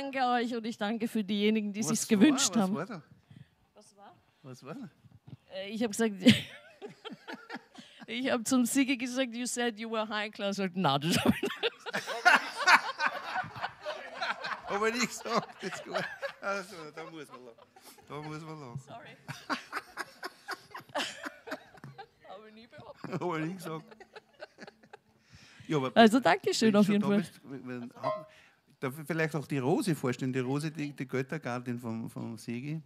danke euch und ich danke für diejenigen, die sich's gewünscht haben. Was war da? Was war? Was war da? Ich habe gesagt, ich habe zum Sigi gesagt, you said you were high class. Und na, das habe ich nicht. Aber nicht gesagt, das ist gut. Also, da muss man lachen. Sorry. Habe ich nie behauptet. Aber nicht gesagt. Ja, aber Also Dankeschön auf jeden Fall. Darf ich vielleicht auch die Rose vorstellen? Die Rose, die Göttergattin vom Sigi.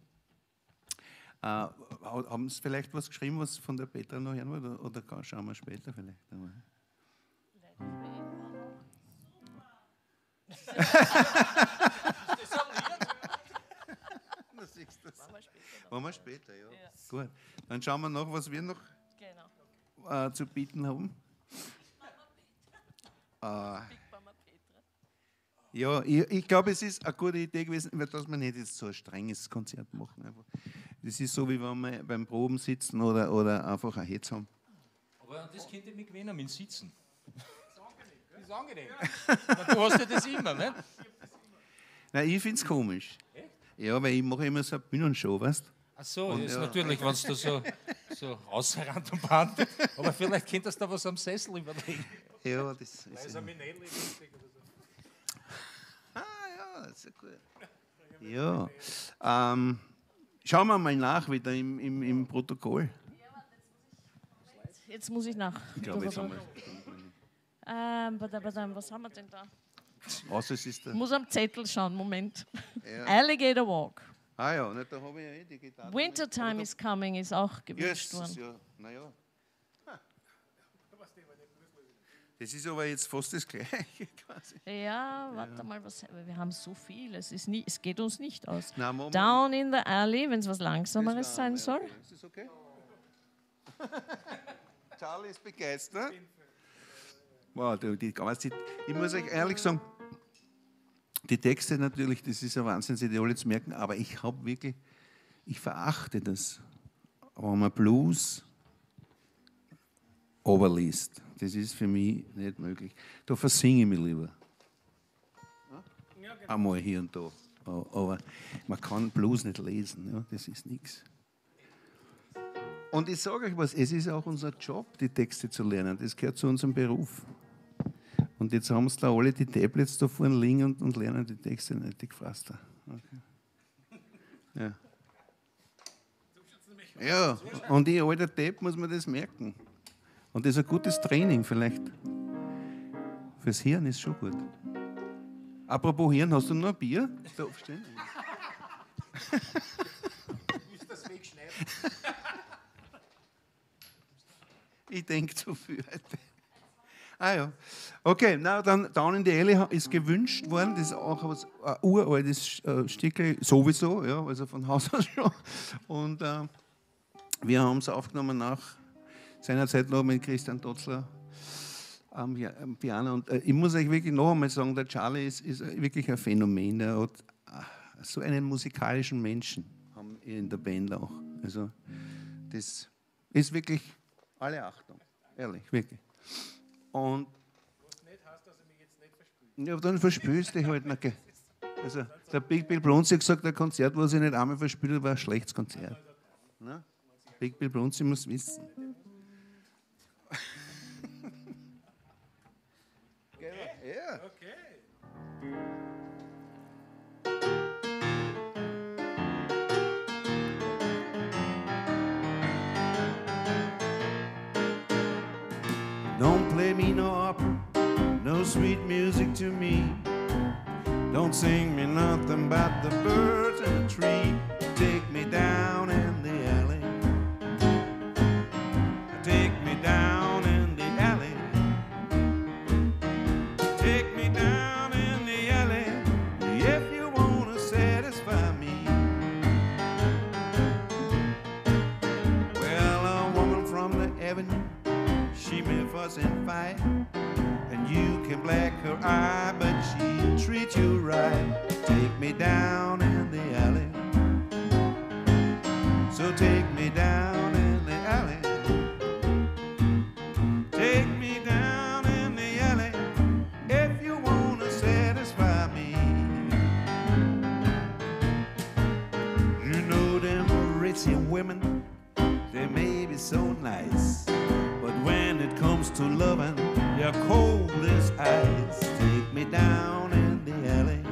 Haben Sie vielleicht was geschrieben, was von der Petra noch hören will? Oder schauen wir später vielleicht einmal? Machen wir später, ja. Gut. Dann schauen wir nach, was wir noch zu bieten haben. Ja, ich glaube, es ist eine gute Idee gewesen, dass wir nicht jetzt so ein strenges Konzert machen. Einfach. Das ist so, wie wenn wir beim Proben sitzen oder einfach ein Hetz haben. Aber das könnte ich mich gewinnen mit Sitzen. Das ist angenehm. Du hast ja das immer, ne? Nein, ich finde es komisch. Echt? Ja, weil ich mache immer so eine Bühnenshow, weißt du? Ach so, das ist natürlich, wenn du so rausrennt und bandet. Aber vielleicht könntest du da was am Sessel überlegen. Ja, das ist. Ist ein Minelli lustig oder so. Ja, das ist gut. Ja. Schauen wir mal nach wieder im Protokoll. Jetzt muss ich nach. Ich glaube, jetzt haben wir. Was haben wir denn da? Außer es ist der. Muss am Zettel schauen, Moment. Ja. Alligator Walk. Ah ja, da habe ich ja die Gitarre. Wintertime is coming ist auch gewünscht worden. Ja, naja. Das ist aber jetzt fast das Gleiche quasi. Ja, warte mal, wir haben so viel, es geht uns nicht aus. Nein, Down in the Alley, wenn es was Langsameres sein soll. Okay. Ist das okay? Charlie ist begeistert. Wow, die ganze Zeit. Ich muss euch ehrlich sagen, die Texte natürlich, das ist ein Wahnsinn, sich die alle zu merken, aber ich verachte das, wenn man Blues overliest. Das ist für mich nicht möglich. Da versinge ich mich lieber. Einmal hier und da. Aber man kann Blues nicht lesen, ja, das ist nichts. Und ich sage euch was, es ist auch unser Job, die Texte zu lernen. Das gehört zu unserem Beruf. Und jetzt haben sie da alle die Tablets da vorne liegen und lernen die Texte nicht, die Gefraster. Okay. Ja. Ja, und ich alter Tape muss man das merken. Und das ist ein gutes Training vielleicht. Fürs Hirn ist schon gut. Apropos Hirn, hast du noch ein Bier? Da stehen. das wegschneiden? Ich denke zu viel heute. Ah ja. Okay, na dann Down in the Alley ist gewünscht worden. Das ist auch ein uraltes Stückchen, sowieso, ja, also von Haus aus schon. Und wir haben es aufgenommen nach seiner Zeit noch mit Christian Totzler am Piano. Und ich muss euch wirklich noch einmal sagen, der Charlie ist wirklich ein Phänomen. Er hat so einen musikalischen Menschen haben in der Band auch. Also das ist wirklich alle Achtung, ehrlich, wirklich. Und was nicht heißt, dass er mich jetzt nicht verspült. Ja, dann verspülst du dich halt. Okay. Also der Big Bill Bronzy hat gesagt, ein Konzert, was ich nicht einmal verspült habe, war ein schlechtes Konzert. Na? Big Bill Bronzy muss wissen. Ja. Okay. Don't play me no opera, no sweet music to me. Don't sing me nothing but the birds and the tree. Take me down in the alley. Take me down in the alley. Take me down in the alley if you want to satisfy me. Well, a woman from the avenue, she may fuss and fight, and you can black her eye, but she treats you right. Take me down in the alley. pretty women, they may be so nice, but when it comes to loving, you're cold as ice. Take me down in the alley,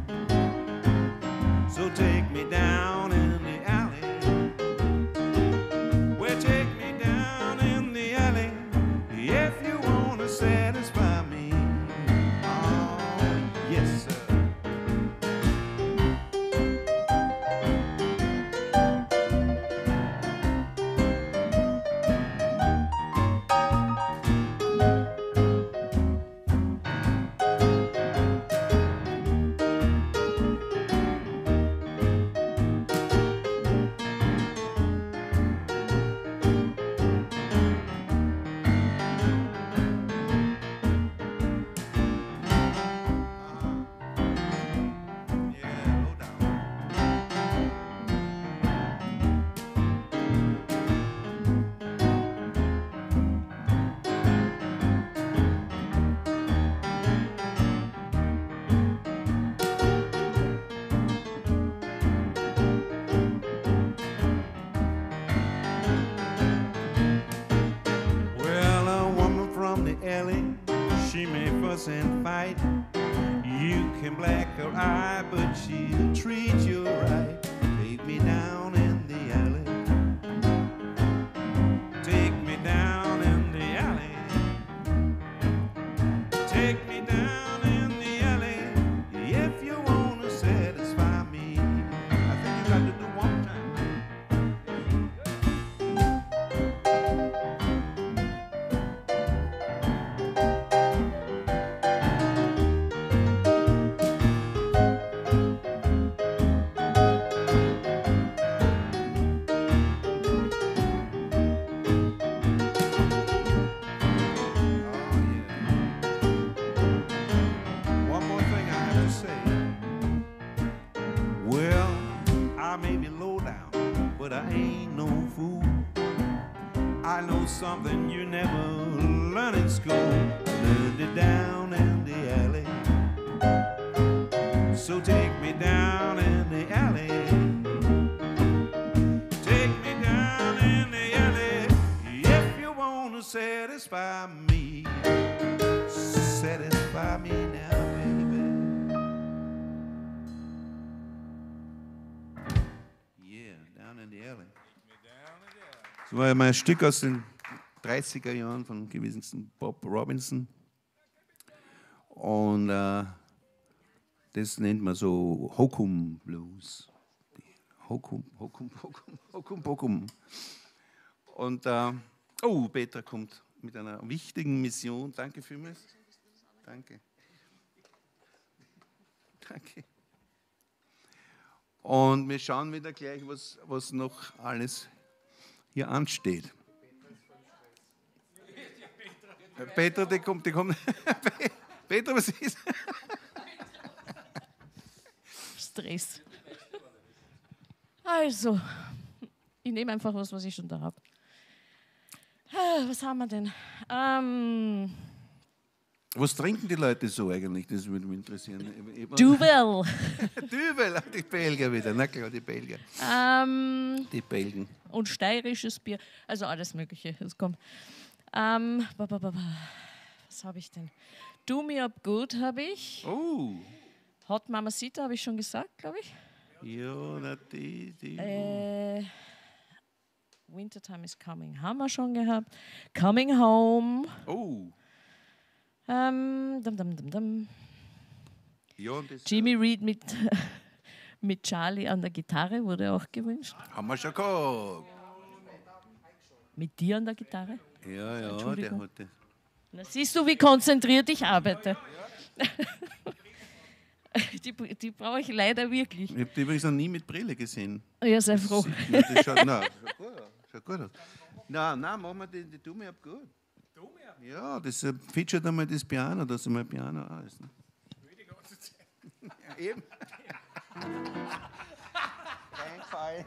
so take me down in the alley. Well, take me down in the alley if you want to satisfy me. Oh, yes, sir. She may fuss and fight. You can black her eye, but she'll treat you right. Take me down in the alley. Take me down in the alley. Take me down in the alley if you want to satisfy me. I think you got to do one time. Something you never learned in school. I learned it down in the alley. So take me down in the alley. Take me down in the alley if you want to satisfy me. Satisfy me now, baby. Yeah, down in the alley. Das war ja mal ein Stück aus den 30er Jahren von einem gewissen Bob Robinson. Und das nennt man so Hokum Blues. Hokum, Hokum, Hokum, Hokum, Hokum. Und Petra kommt mit einer wichtigen Mission. Danke vielmals. Danke. Danke. Und wir schauen wieder gleich, was noch alles hier ansteht. Petra, die kommt. Petra, was ist? Stress. Also, ich nehme einfach was ich schon da habe. Was haben wir denn? Was trinken die Leute so eigentlich? Das würde mich interessieren. Duvel. Duvel, die Belgier wieder. Na klar, die Belgier. Die Belgen. Und steirisches Bier. Also alles Mögliche. Es kommt. Was habe ich denn? Do Me Up Good habe ich. Oh. Hot Mamacita habe ich schon gesagt, glaube ich. Ja, die. Wintertime is Coming haben wir schon gehabt. Coming Home. Oh. Ja, Jimmy Reed mit Charlie an der Gitarre wurde auch gewünscht. Haben wir schon gehabt. Mit dir an der Gitarre? Ja, der hatte. Na, siehst du, wie konzentriert ich arbeite? Die brauche ich leider wirklich. Ich habe die übrigens noch nie mit Brille gesehen. Ja, sei froh. Schaut gut aus. Nein, machen wir die Do Me Up Good. Ja, das featuret einmal das Piano, dass einmal Piano auch ist. Ne? Die ganze Zeit. Ja, eben. Kein Fall.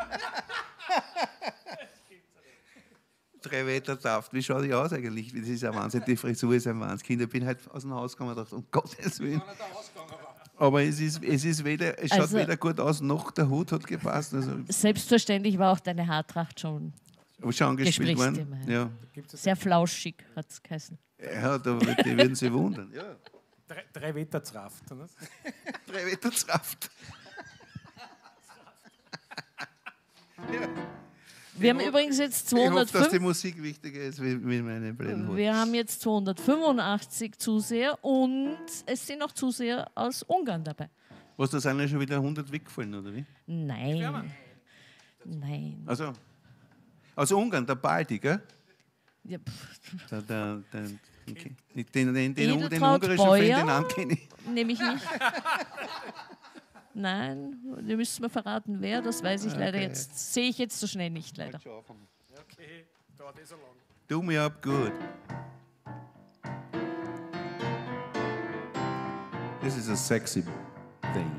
3 Meter Saft. Wie schaut die aus eigentlich? Das ist ein Wahnsinn. Die Frisur ist ein Wahnsinn. Ich bin halt aus dem Haus gekommen und dachte, um Gottes Willen. Aber es schaut Also- weder gut aus, noch der Hut hat gepasst. Also, Selbstverständlich war auch deine Haartracht schon schon gespielt worden. Gesprächsthema, Ja. sehr flauschig, hat es geheißen. Ja, die würden sich wundern. Ja. Drei Wettertraft. Ne? 3 Meter Saft. Wir haben übrigens jetzt Ich hoffe, dass die 205. Musik wichtiger ist wie meine Brillenhut. Wir haben jetzt 285 Zuseher und es sind noch Zuseher aus Ungarn dabei. Was, da sind ja schon wieder 100 weggefallen, oder wie? Nein. Nein. Also, aus Ungarn, der Balti, gell? Ja, pff, Okay. Den Edeltraut ungarischen Fan, Beuer? den Namen kenne ich. nehme ich nicht. Nein, ihr müsst mir verraten, wer, das weiß ich leider jetzt. Sehe ich jetzt so schnell nicht, leider. Okay, dauert so lang. Do me up good. This is a sexy thing.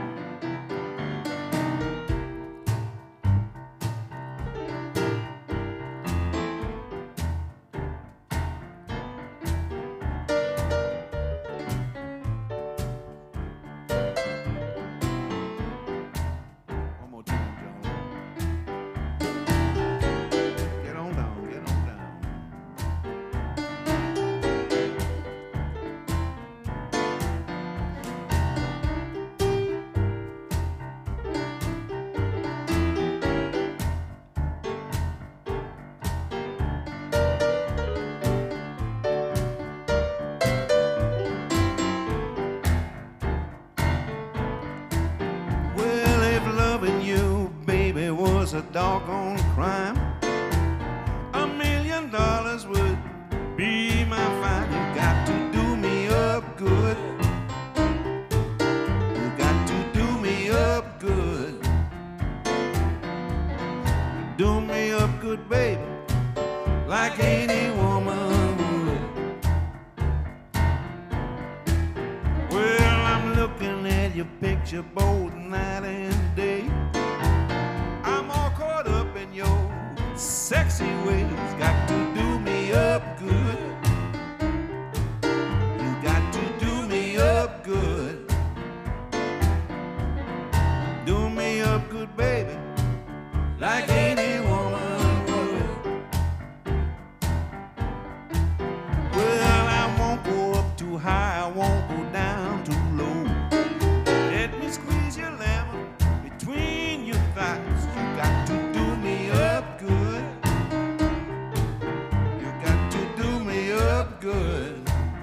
One more time, John. Get on down, get on down. Well, if loving you, baby, was a doggone crime, $1 million would be my fine. You got to do me up good. You got to do me up good. Do me up good, baby, like any woman would. Well, I'm looking at your picture both night and day. I'm all caught up in your sexy ways. Got to do me up good. You got to do me up good. Do me up good, baby, like any woman would. Well, I won't go up too high, I won't go down too low. Let me squeeze your lemon between your thighs. You got to do me up good. You got to do me up good.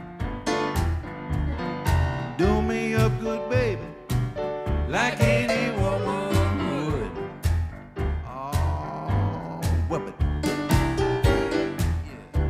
Do me up good, baby, like any woman would. Oh, whip it. Yeah.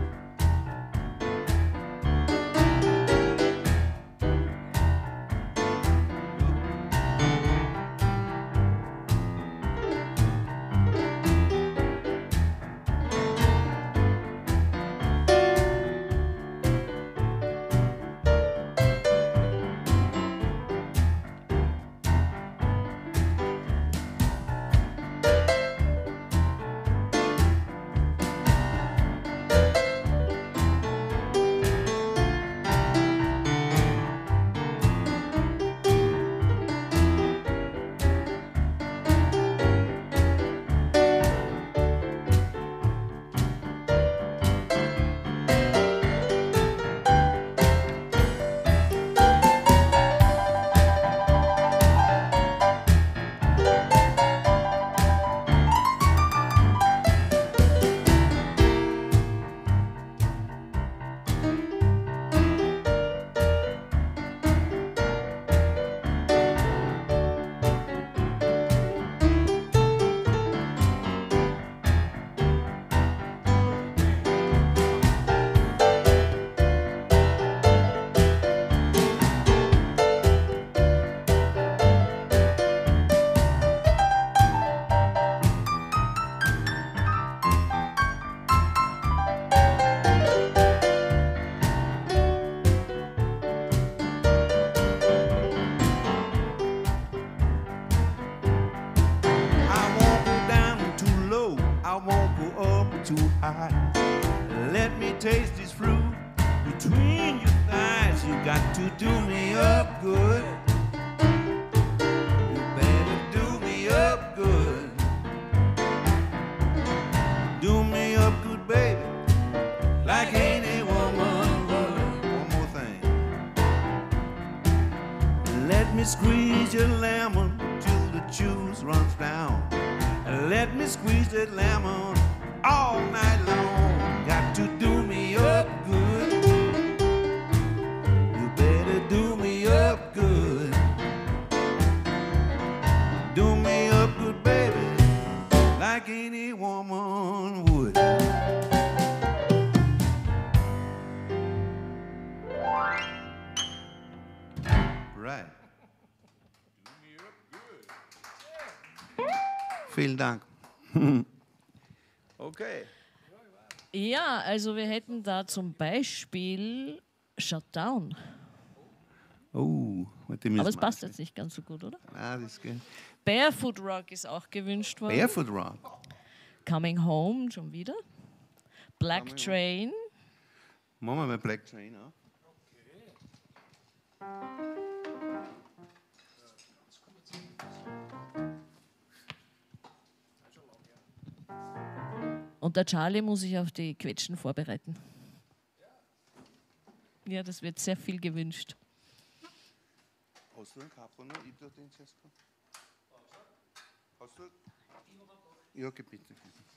I won't go down too low, I won't go up too high. Let me taste this fruit between your thighs. You got to do me up good. runs down. And let me squeeze that lemon all night long. Got to do me up good. You better do me up good. Do me up good, baby, like any woman would. Right. Vielen Dank. Okay. Ja, also wir hätten da zum Beispiel Shutdown. Oh, mit dem Aber es passt jetzt nicht ganz so gut, oder? Ah, das geht. Barefoot Rock ist auch gewünscht worden. Barefoot Rock. Coming Home schon wieder. Black Train. Machen wir mal Black Train auch. Und der Charlie muss sich auf die Quetschen vorbereiten. Ja, das wird sehr viel gewünscht. Hast du einen Kapo noch? Ich den zuerst. Hast du? Ja, okay, bitte.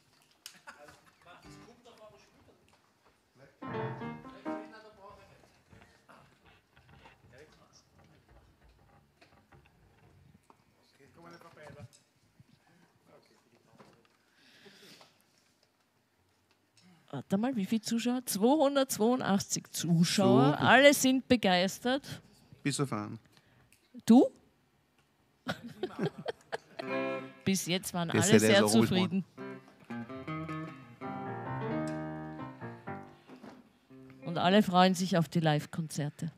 Warte mal, wie viele Zuschauer? 282 Zuschauer. So gut. Alle sind begeistert. Bis auf einen. Du? Bis jetzt waren Das alle hätte er sehr so ruhig zufrieden. Und alle freuen sich auf die Live-Konzerte.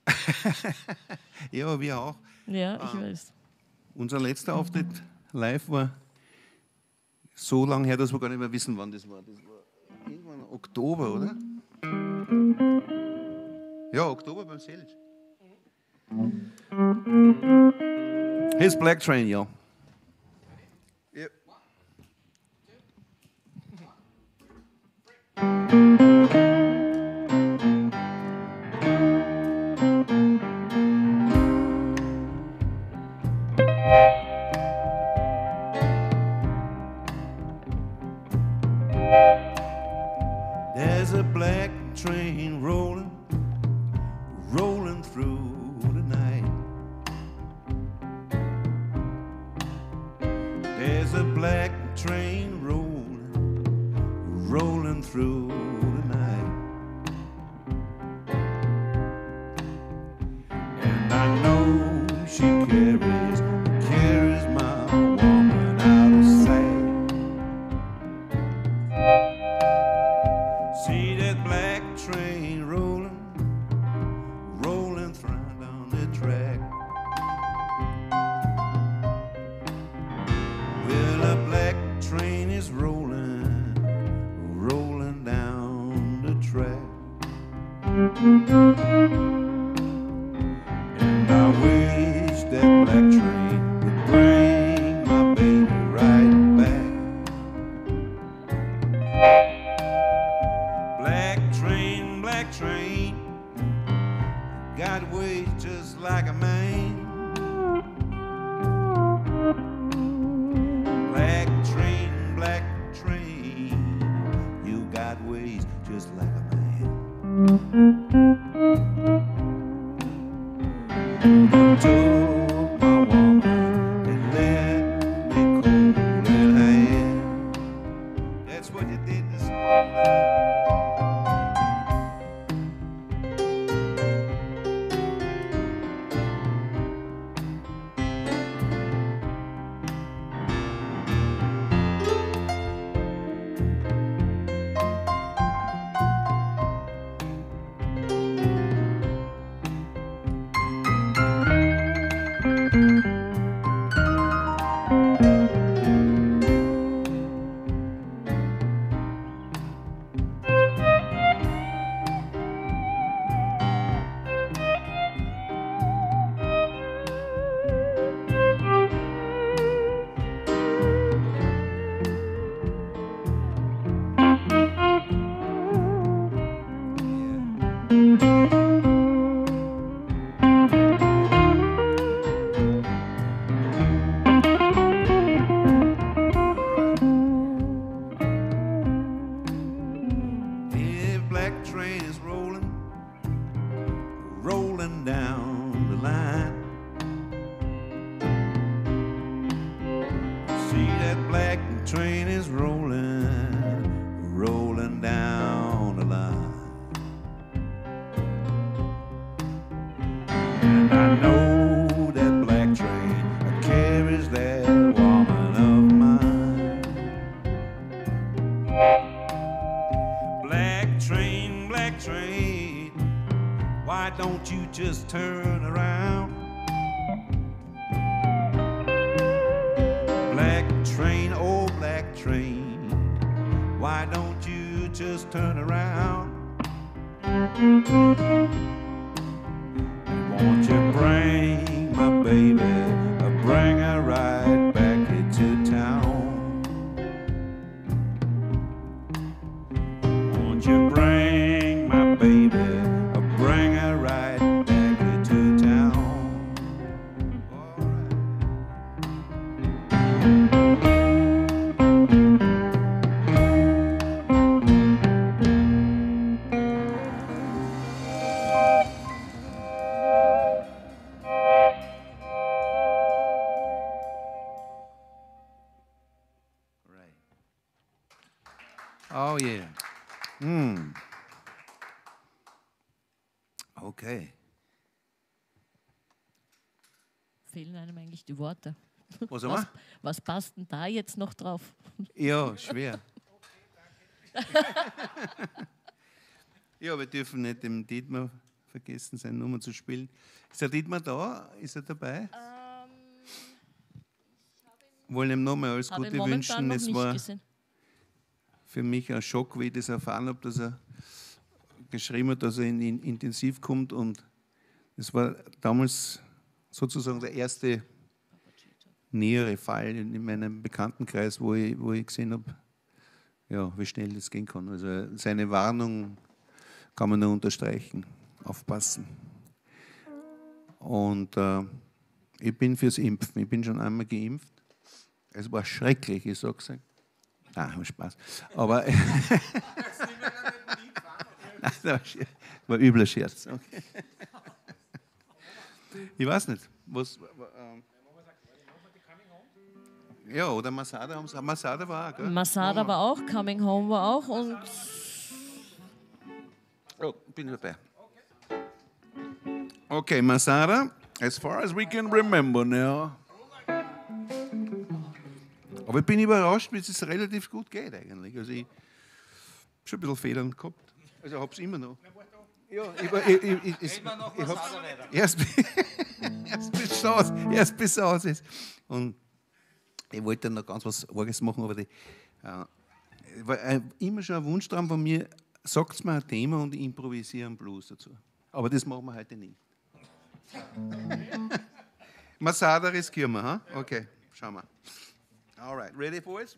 Ja, wir auch. Ja, ich weiß. Unser letzter Auftritt live war so lange her, dass wir gar nicht mehr wissen, wann das war. Das war irgendwann Oktober, oder? Ja, Oktober beim Selch. Here's Black Train, ja. Ja. There's a black train rolling, rolling through the night. There's a black train rolling, rolling through the night. And I know she carries my woman out of sight. See that black train rolling, rolling through down the track. Well, a black train is rolling, rolling down black train is rolling, rolling down the line. And I know that black train carries that woman of mine. Black train, why don't you just turn around? Black train, oh black train, why don't you just turn around? Won't you bring my baby, bring her right back into town? Won't you bring my baby, bring her right back into town? Oh yeah. Okay. Fehlen einem eigentlich die Worte. Was haben wir? Was passt denn da jetzt noch drauf? Ja, schwer. Ja, wir dürfen nicht dem Dietmar vergessen, seine Nummer zu spielen. Ist der Dietmar da? Ist er dabei? Wollen ihm nochmal alles Gute wünschen. Es war für mich ein Schock, wie ich das erfahren habe, dass er geschrieben hat, dass er in Intensiv kommt. Und es war damals sozusagen der erste nähere Fall in meinem Bekanntenkreis, wo ich gesehen habe, ja, wie schnell das gehen kann. Also seine Warnung kann man nur unterstreichen. Aufpassen. Und ich bin fürs Impfen. Ich bin schon einmal geimpft. Es war schrecklich, ich sag's euch. Ah, Spaß. Aber das war ein übler Scherz. Okay. Ich weiß nicht. Was, ja, oder Masada, Masada war auch, gell? Masada war auch, Coming Home war auch und... Oh, bin dabei. Okay, Masada, as far as we can remember now. Aber ich bin überrascht, wie es relativ gut geht eigentlich. Also ich habe schon ein bisschen Federn gehabt. Also ich habe es immer noch. Ja, ich habe erst bis es aus ist. Und ich wollte dann noch ganz was Arges machen, aber war immer schon ein Wunschtraum von mir, sagt mir ein Thema und ich improvisiere einen Blues dazu. Aber das machen wir heute nicht. Masada riskieren wir, ha? Okay, schauen wir. All right, ready, boys?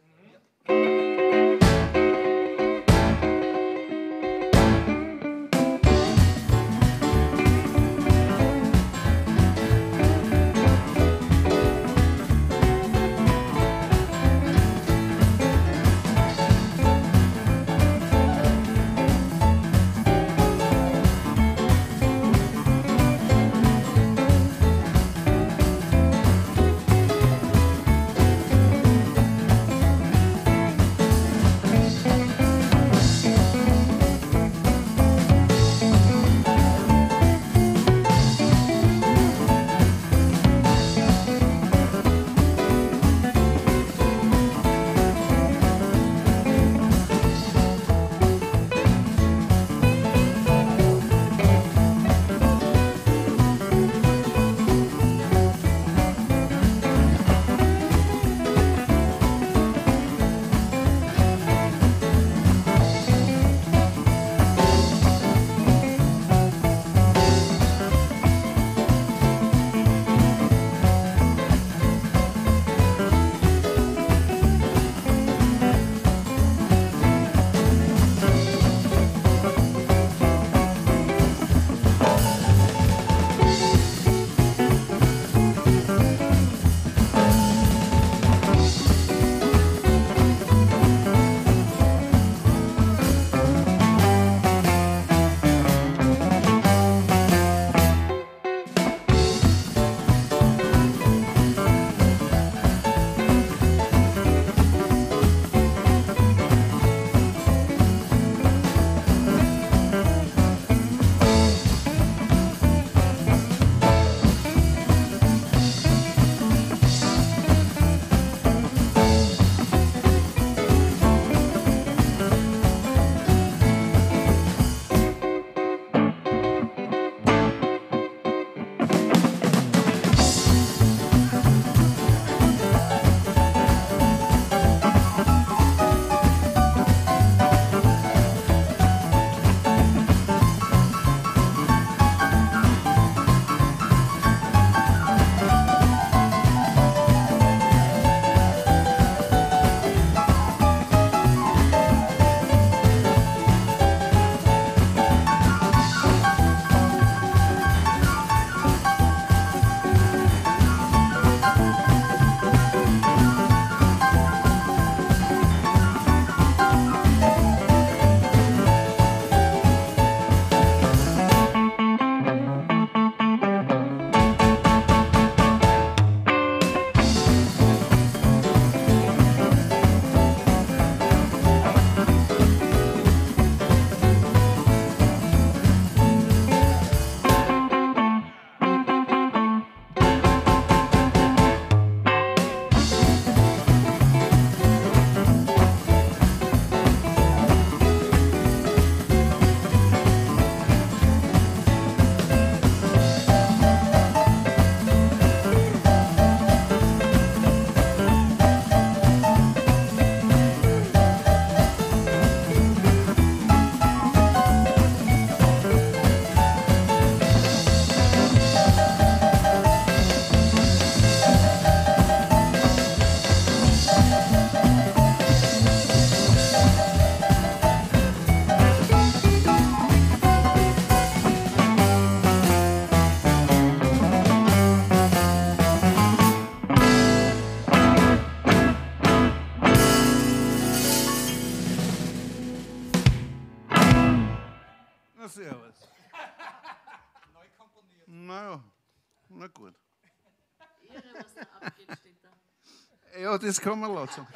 servus. Neu komponiert. Naja, na gut. Was da abgeht, steht da. Ja, das kann man lassen.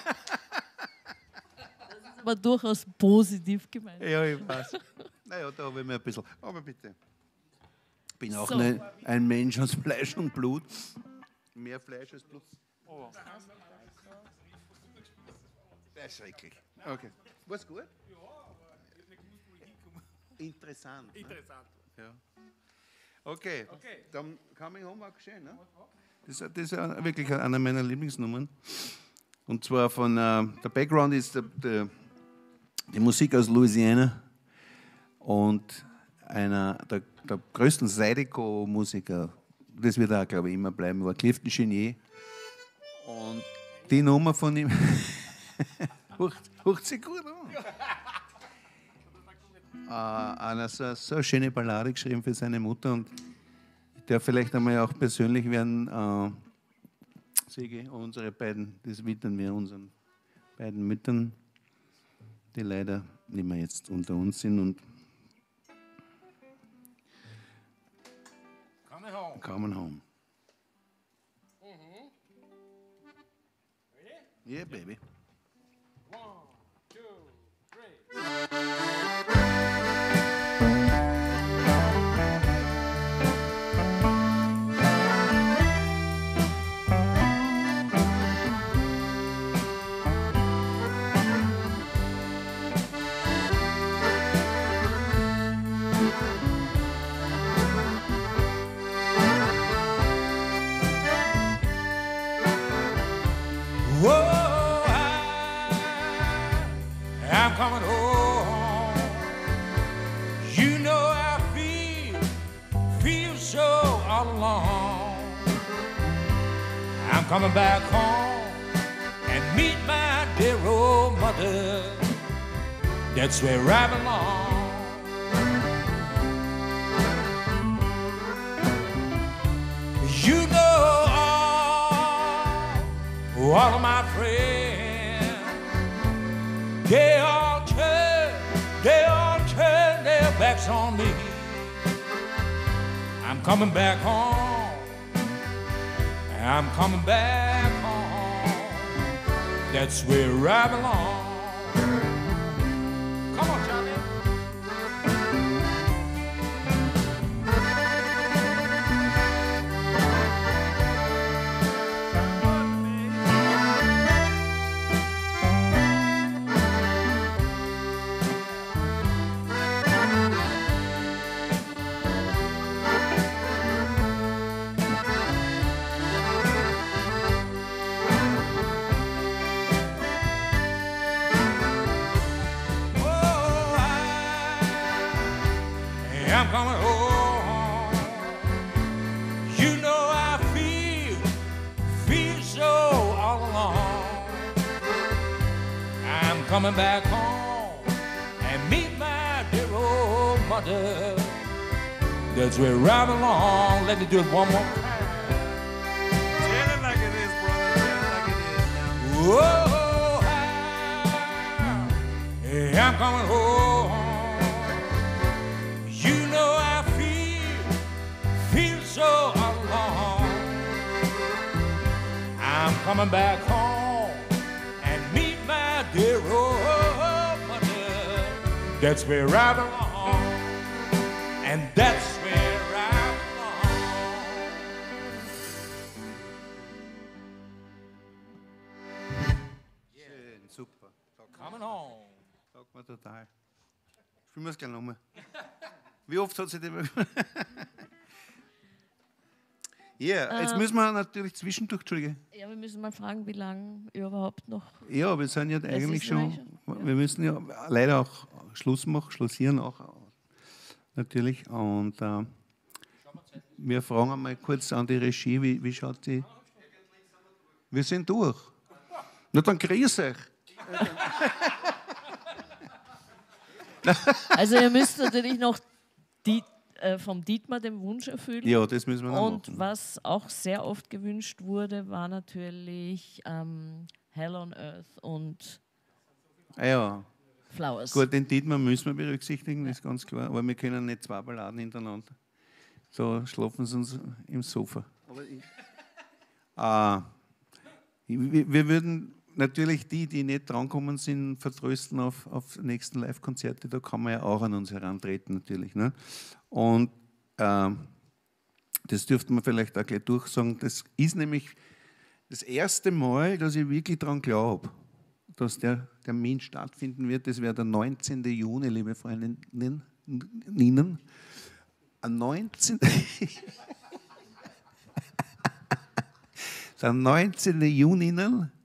Aber durchaus positiv gemeint. Ja, ich weiß. Naja, da habe ich mir ein bisschen. Aber bitte. Ich bin auch So. ein Mensch aus Fleisch und Blut. Mehr Fleisch als Blut. Oh. Das ist schrecklich. Okay. War's gut? Ja, aber ich habe nicht gewusst, wo ich hinkomme. Interessant. Interessant. Ne? Ja. Okay. Dann Coming Home war geschehen. Ne? Das ist ja wirklich eine meiner Lieblingsnummern. Und zwar von, der Background ist die Musik aus Louisiana und einer der größten Zydeco-Musiker, das wird auch, glaube ich, immer bleiben, war Clifton Chenier. Und die Nummer von ihm, hört sich gut an. Einer so eine schöne Ballade geschrieben für seine Mutter und ich darf vielleicht einmal auch persönlich werden, Sigi, unsere beiden, das widmen wir unseren beiden Müttern, die leider nicht mehr jetzt unter uns sind und coming home. Yeah, baby. 1, 2, 3. Whoa, I'm coming home. You know I feel so all alone. I'm coming back home and meet my dear old mother. That's where I belong. You know all of my friends, they all turn their backs on me. I'm coming back home, I'm coming back home. That's where I belong. Come on, Johnny. I'm coming home. You know I feel so all alone. I'm coming back home and meet my dear old mother. That's where I belong. Let me do it one more time. Tell it like it is, brother. Tell it like it is now. Whoa, I'm coming home. You know I feel so alone. I'm coming back home and meet my dear old mother. That's where I belong, and that's where I belong. Schön, super. Coming home. Sagt mir total. Spielen wir es gleich nochmal. Wie oft hat sie die... Ja, jetzt müssen wir natürlich zwischendurch, Entschuldige. Ja, wir müssen mal fragen, wie lange überhaupt noch. Ja, wir sind ja eigentlich ist schon, gleich schon, wir müssen ja leider auch schlussieren auch natürlich. Und wir fragen einmal kurz an die Regie, wie schaut die? Wir sind durch. Na dann grüß euch. Also ihr müsst natürlich noch vom Dietmar den Wunsch erfüllen. Ja, das müssen wir noch Und machen. was auch sehr oft gewünscht wurde, war natürlich Hell on Earth und Ja, Flowers. Gut, den Dietmar müssen wir berücksichtigen, das ist ganz klar. Aber wir können nicht zwei Balladen hintereinander. So schlafen sie uns im Sofa. Wir würden natürlich die nicht drankommen sind, vertrösten auf die nächsten Live-Konzerte. Da kann man ja auch an uns herantreten natürlich. Ne? Und das dürfte man vielleicht auch gleich durchsagen. Das ist nämlich das erste Mal, dass ich wirklich daran glaube, dass der Termin stattfinden wird. Das wäre der 19. Juni, liebe Freundinnen. Am 19. Der 19. Juni.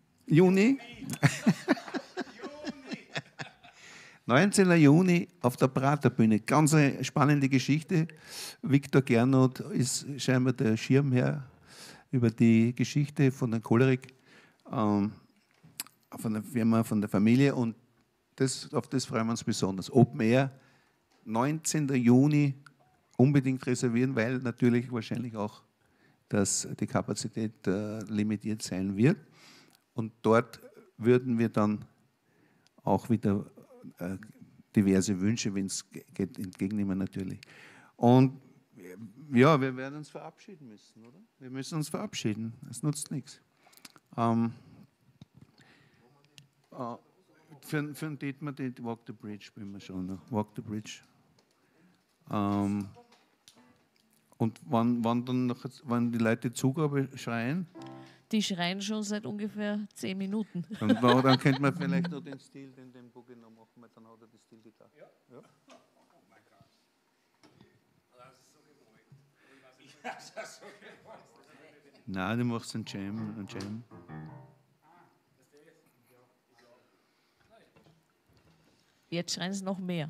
19. Juni auf der Praterbühne. Ganz eine spannende Geschichte. Viktor Gernot ist scheinbar der Schirmherr über die Geschichte von der Cholerik, von der Firma, von der Familie. Und auf das freuen wir uns besonders. Open Air, 19. Juni, unbedingt reservieren, weil natürlich wahrscheinlich auch dass die Kapazität limitiert sein wird. Und dort würden wir dann auch wieder diverse Wünsche, wenn es geht, entgegennehmen natürlich. Und ja, wir werden uns verabschieden müssen, oder? Wir müssen uns verabschieden, es nutzt nichts. Für den Dietmar, die Walk the Bridge spielen wir schon noch. Walk the Bridge. Und wann die Leute Zugabe schreien? Die schreien schon seit ungefähr 10 Minuten. Dann könnte man vielleicht noch den Stil, den Boogie noch machen, weil dann hat er die Stilgitarre. Ja. Oh mein Gott. Das ist so gewollt. Nein, du machst einen Jam. Jetzt schreien sie noch mehr.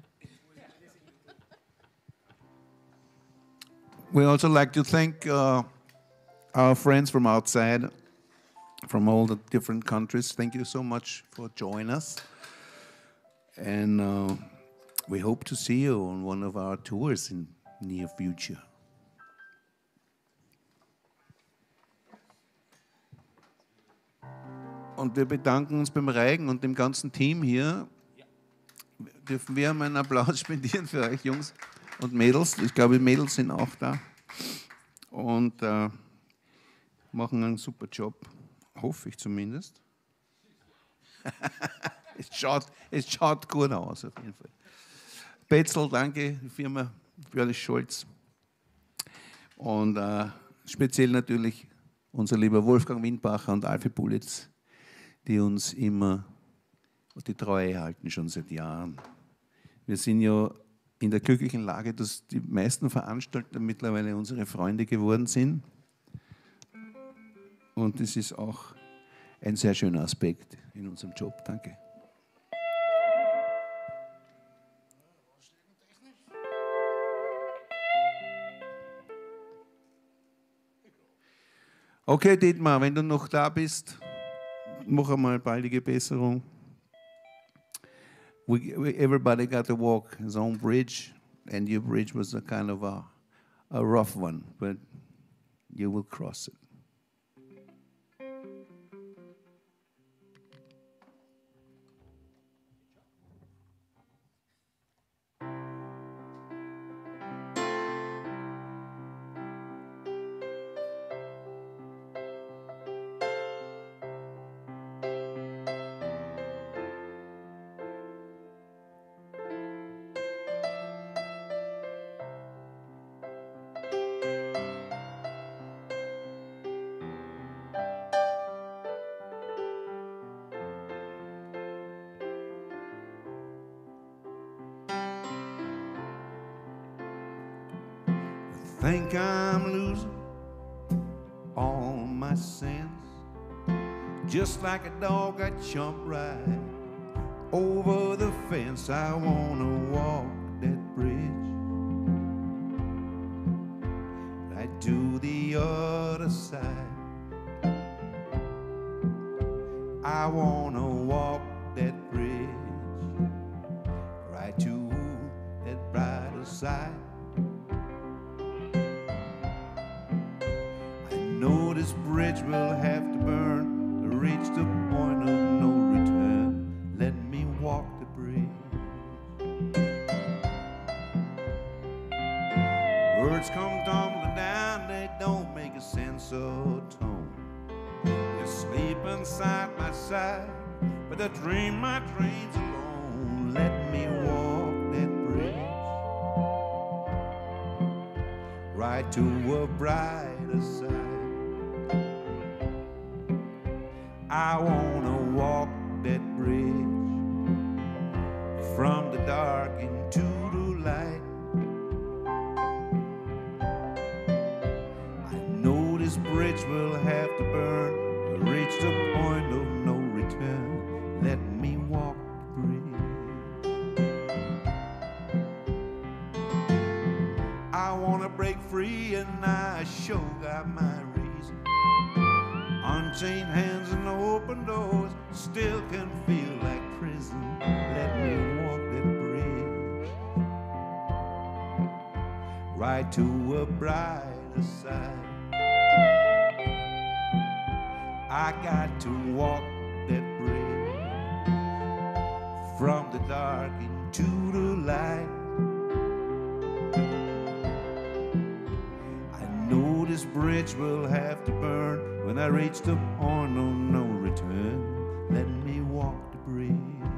We also like to thank our friends from outside, from all the different countries. Thank you so much for joining us. And we hope to see you on one of our tours in near future. Und wir bedanken uns beim Reigen und dem ganzen Team hier. Dürfen wir mal einen Applaus spendieren für euch, Jungs und Mädels. Ich glaube, die Mädels sind auch da. Und machen einen super Job. Hoffe ich zumindest. es schaut gut aus, auf jeden Fall. Betzel, danke, die Firma Björn Scholz. Und speziell natürlich unser lieber Wolfgang Windbacher und Alfie Pulitz, die uns immer die Treue halten, schon seit Jahren. Wir sind ja in der glücklichen Lage, dass die meisten Veranstalter mittlerweile unsere Freunde geworden sind. Und das ist auch ein sehr schöner Aspekt in unserem Job. Danke. Okay, Dietmar, wenn du noch da bist, mach einmal baldige Besserung. Everybody got to walk his own bridge, and your bridge was a kind of a rough one, but you will cross it. Think I'm losing all my sense, just like a dog I jumped right over the fence. I wanna walk that bridge right to the other side. I wanna walk that bridge right to that brighter side. This bridge will have to burn to reach the point of no return. Let me walk the bridge Walls come tumbling down, they don't make a sense of tone. You're sleeping side by side, but the dream my dreams alone. Let me walk that bridge right to a brighter side. I wanna walk that bridge from the dark into the light. I know this bridge will have to burn to reach the point of no return. Let me walk the bridge. I wanna break free and I sure got my reason. Unchained hands and open doors still can feel like prison. Let me walk that bridge right to a brighter side. I got to walk that bridge from the dark into the light. I know this bridge will have to burn when I reach the point of no return. Let me walk the bridge.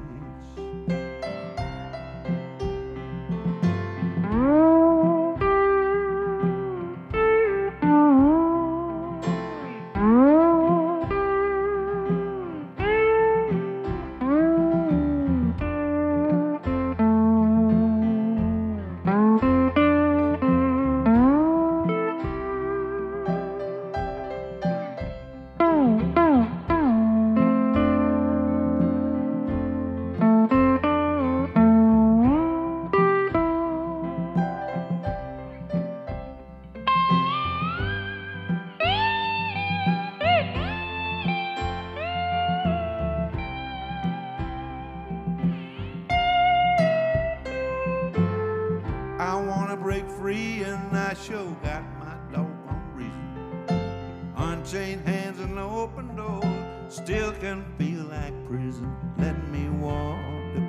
Unchained hands and open doors still can feel like prison. Let me walk the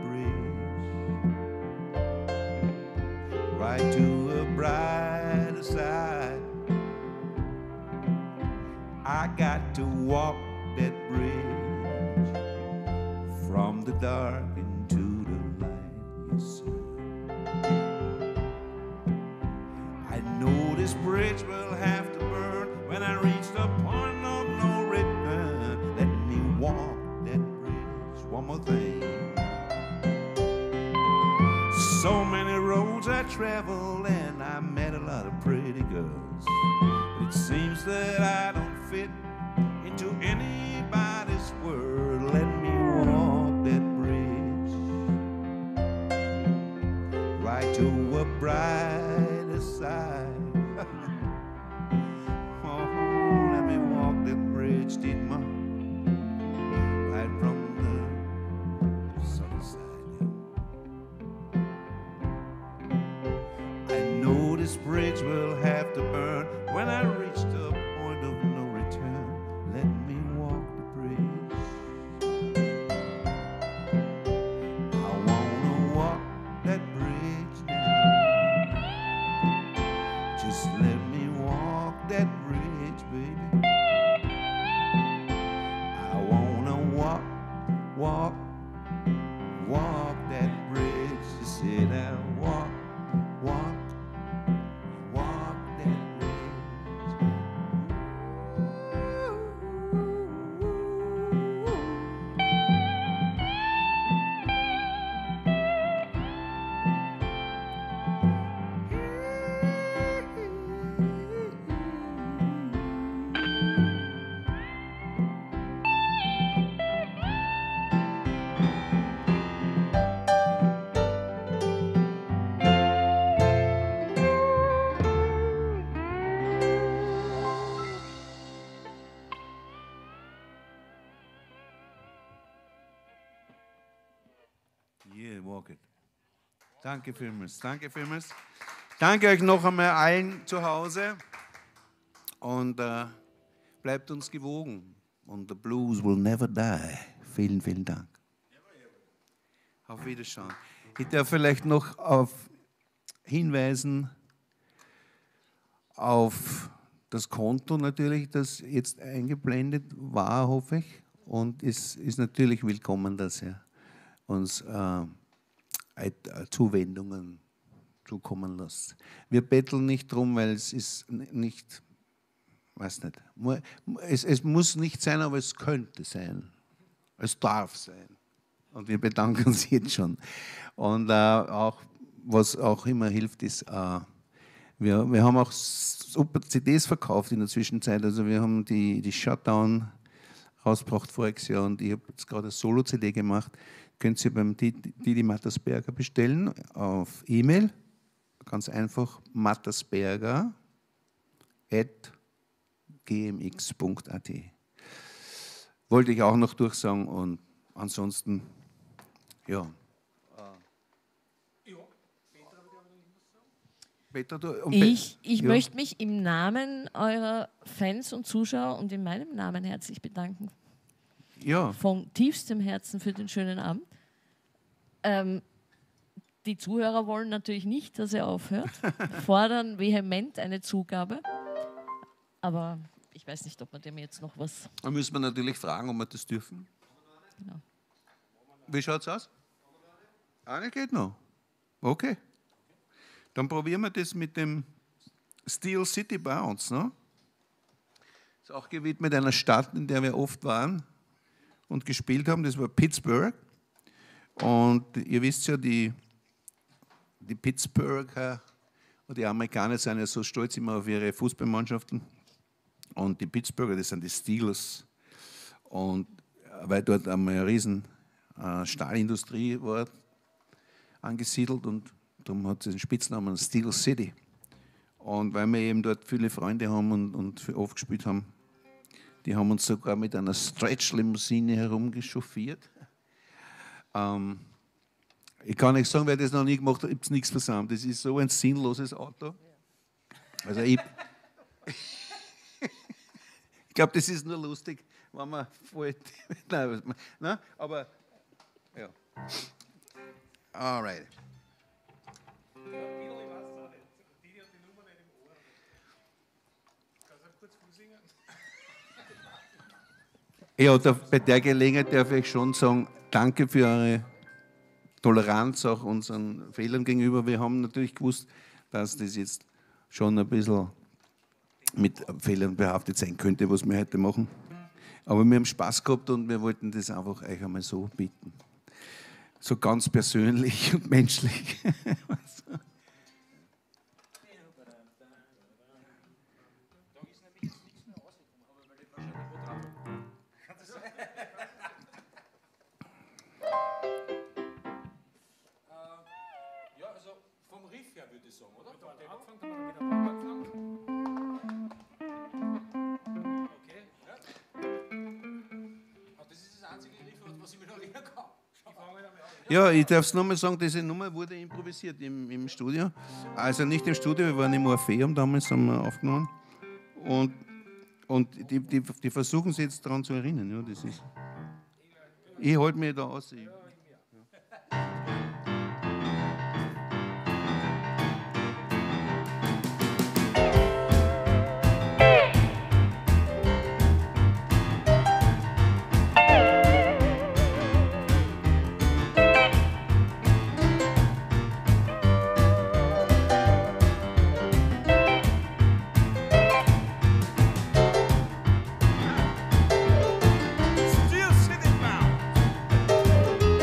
bridge right to a brighter side. I got to walk that bridge from the dark into the light. Yes, sir. I know this bridge will have to burn when I reach the point of no return. Let me walk that bridge. One more thing. So many roads I traveled and I met a lot of pretty girls. But it seems that I don't fit into anybody's world. Let me walk that bridge right to a brighter side. Did my right from the southern side. I know this bridge will have to burn when I reach the point of no return. Let me walk the bridge. I wanna walk that bridge now. Just let me walk that bridge, baby. Walk that bridge. You said I walk that bridge. Yeah, walk it. Danke vielmals, danke vielmals. Danke euch noch einmal allen zu Hause und bleibt uns gewogen. Und the blues will never die. Vielen, vielen Dank. Auf Wiederschauen. Ich darf vielleicht noch auf hinweisen, auf das Konto natürlich, das jetzt eingeblendet war, hoffe ich. Und es ist natürlich willkommen, dass er uns Zuwendungen zukommen lässt. Wir betteln nicht drum, weil es ist nicht, weiß nicht, es muss nicht sein, aber es könnte sein. Es darf sein. Und wir bedanken uns jetzt schon. Und auch, was auch immer hilft, ist, wir haben auch super CDs verkauft in der Zwischenzeit. Also wir haben die Shutdown rausgebracht voriges Jahr und ich habe jetzt gerade eine Solo-CD gemacht. Könnt ihr beim Didi Mattersberger bestellen auf E-Mail. Ganz einfach mattersberger@gmx.at. Wollte ich auch noch durchsagen und ansonsten, ja. Ich möchte mich im Namen eurer Fans und Zuschauer und in meinem Namen herzlich bedanken. Ja. Von tiefstem Herzen für den schönen Abend. Die Zuhörer wollen natürlich nicht, dass er aufhört, fordern vehement eine Zugabe. Aber ich weiß nicht, ob man dem jetzt noch was... Da müssen wir natürlich fragen, ob wir das dürfen. Genau. Wie schaut es aus? Eine geht noch. Okay. Dann probieren wir das mit dem Steel City Bounce. Ne? Das ist auch gewidmet einer Stadt, in der wir oft waren und gespielt haben. Das war Pittsburgh. Und ihr wisst ja, die Pittsburgher und die Amerikaner sind ja so stolz immer auf ihre Fußballmannschaften. Und die Pittsburgher, das sind die Steelers. Und weil dort eine riesen Stahlindustrie war angesiedelt und darum hat sie den Spitznamen Steel City. Und weil wir eben dort viele Freunde haben und oft gespielt haben, die haben uns sogar mit einer Stretch-Limousine herumgechauffiert. Ich kann nicht sagen, wer das noch nie gemacht hat, ich habe nichts versammelt. Das ist so ein sinnloses Auto. Also ich glaube, das ist nur lustig, wenn man voll... Nein, aber ja. Alright. Ja, bei der Gelegenheit darf ich schon sagen, danke für eure Toleranz auch unseren Fehlern gegenüber. Wir haben natürlich gewusst, dass das jetzt schon ein bisschen mit Fehlern behaftet sein könnte, was wir heute machen. Aber wir haben Spaß gehabt und wir wollten das einfach euch einmal so bieten. So ganz persönlich und menschlich. Ja, ich darf es nochmal sagen, diese Nummer wurde improvisiert im Studio. Also nicht im Studio, wir waren im Orpheum damals, haben wir aufgenommen. Und die versuchen sich jetzt daran zu erinnern. Ja, das ist, ich halte mich da aus. Steel City Bound.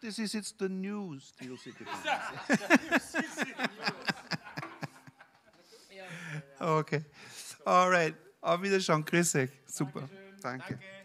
das ist jetzt der New Steel City Band. Okay. Alright. Auf Wiedersehen. Grüß euch. Super. Danke.